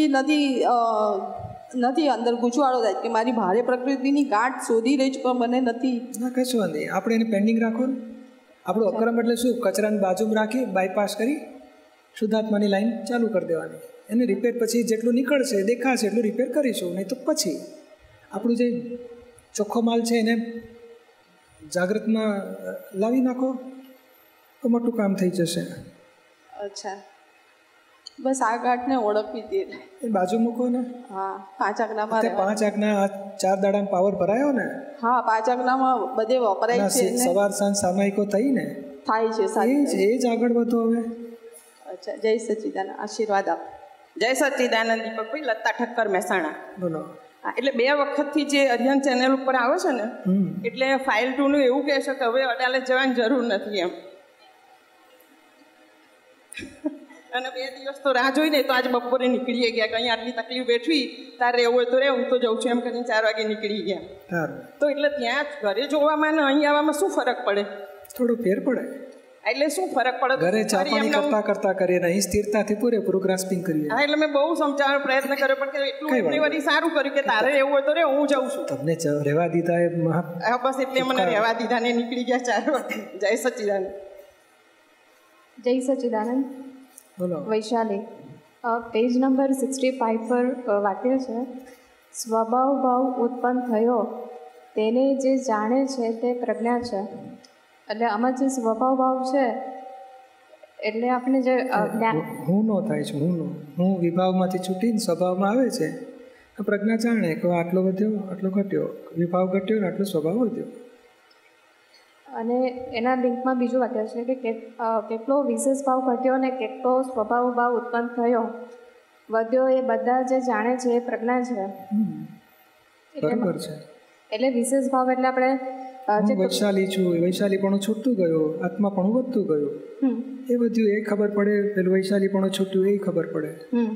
નથી અંદર ગૂંચવાડો થાય કે મારી ભારે પ્રકૃતિની ગાંઠ શોધી રહી છું પણ મને નથી. ના, કશું વાંધો નહીં. આપણે એને પેન્ડિંગ રાખો ને. આપણું અક્રમ એટલે શું? કચરાની બાજુમાં રાખી બાયપાસ કરી શુદ્ધાત્માની લાઈન ચાલુ કરી દેવાની. એને રિપેર પછી જેટલું નીકળશે દેખાશે એટલું રિપેર કરીશું, નહીં તો પછી આપણું જે ચોખ્ખો માલ છે એને જાગૃતમાં લાવી નાખો તો મોટું કામ થઈ જશે. અચ્છા, બસ આ ગાંઠને ઓળખવી હતી એ બાજુ મૂકો ને. હા, 5 આજ્ઞામાં. 5 આજ્ઞા 4 દાડામાં પાવર ભરાયો ને? હા, 5 આજ્ઞામાં બધે વપરાય છે. સવાર સાંજ સામાયિકો થઈ ને થાય છે. એ જ આગળ વધો હવે. અચ્છા, જય સચિદાનંદ. આશીર્વાદ આપ. જય સચિદાનંદ. દીપકભાઈ, લતા ઠક્કર, મહેસાણા. બોલો. હા, એટલે 2 વખતથી જે અરિહંત ચેનલ ઉપર આવે છે ને, એટલે ફાઇલ 2 નું એવું કહે છે કે હવે અડાલત જવાની જરૂર નથી એમ. અને 2 દિવસ તો રાહ જોઈને તો આજે બપોરે નીકળી ગયા કે અહીંયા આટલી તકલીફ બેઠવી, તારે રહેવું હોય તો રહે, હું તો જઉં છું એમ કરીને 4 વાગે નીકળી ગયા. તો એટલે ત્યાં ઘરે જોવામાં ને અહીં આવવામાં શું ફરક પડે? થોડો ફેર પડે. એટલે શું ફરક પડે? ઘરે ચા પાણી કરતા કરીએ, અહીં સ્થિરતાથી પૂરેપૂરું ગ્રાસ્પિંગ કરીએ. હા, એટલે મેં બહુ સમજાવવાનો પ્રયત્ન કર્યો પણ એટલું એટલી વાર સારું કર્યું કે તારે રહેવું હોય તો રે, હું જઉં છું. તમને રહેવા દીધા એ બસ એટલે મને રહેવા દીધા ને નીકળી ગયા 4 વાગે. જય સચિદાનંદ. જય સચિદાનંદ. બોલો. વૈશાલી. પેજ નંબર 65 પર વાક્ય છે, સ્વભાવ ભાવ ઉત્પન્ન થયો તેને જે જાણે છે તે પ્રજ્ઞા છે. એટલે આમાં જે સ્વભાવ ભાવ છે એટલે આપણે જે હું નો થાય છે, હું વિભાવમાંથી છૂટીને સ્વભાવમાં આવે છે. પ્રજ્ઞા જાણે કે આટલો વધ્યો, આટલો ઘટ્યો, વિભાવ ઘટ્યો ને આટલો સ્વભાવ વધ્યો. અને એના લિંકમાં બીજું વાક્ય છે કે કેટલો વિશેષ ભાવ ઘટ્યો અને કેટલો સ્વભાવ ભાવ ઉત્પન્ન થયો વધ્યો એ બધા જે જાણે છે એ પ્રજ્ઞા છે. બરાબર છે. એટલે વિશેષ ભાવ એટલે આપણે વૈશાલી છું, વૈશાલીપણું છૂટતું ગયું, આત્માપણું વધતું ગયું, એ બધું એ ખબર પડે. પેલું વૈશાલીપણું છૂટ્યું એ ખબર પડે.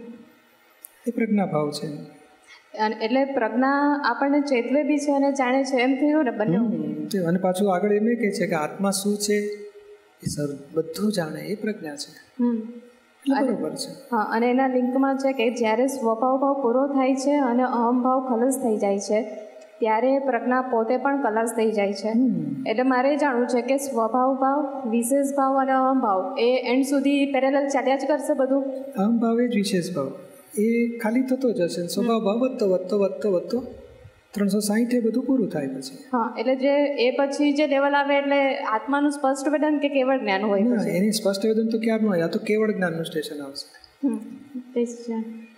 એ પ્રજ્ઞા ભાવ છે. એટલે પ્રજ્ઞા આપણને ચેતવે બી છે અને જાણે છે એમ થયું ને બંને. અને પાછું આગળ એમ કહે છે કે આત્મા શું છે એ બધું જાણે એ પ્રજ્ઞા છે. બરાબર છે. હા, અને એના લિંકમાં છે કે જ્યારે સ્વભાવ ભાવ પૂરો થાય છે અને અહમ ભાવ ખલાસ થઈ જાય છે ત્યારે પ્રજ્ઞા પોતે પણ ખલાસ થઈ જાય છે. એટલે મારે જાણવું છે કે સ્વભાવ ભાવ, વિશેષ ભાવ અને અહમ ભાવ એ એન્ડ સુધી પેરેલલ ચાલ્યા જ કરશે બધું? અહમ ભાવ એ જ વિશેષ ભાવ, એ ખાલી થતો જ હશે. સ્વભાવ ભાવ વધતો 360 એ બધું પૂરું થાય પછી. હા, એટલે જે એ પછી જે લેવલ આવે એટલે આત્માનું સ્પષ્ટ વેદન કે કેવળ જ્ઞાન હોય? એની સ્પષ્ટ વેદન તો ક્યારનું હોય, આ તો કેવળ જ્ઞાનનું સ્ટેશન આવશે.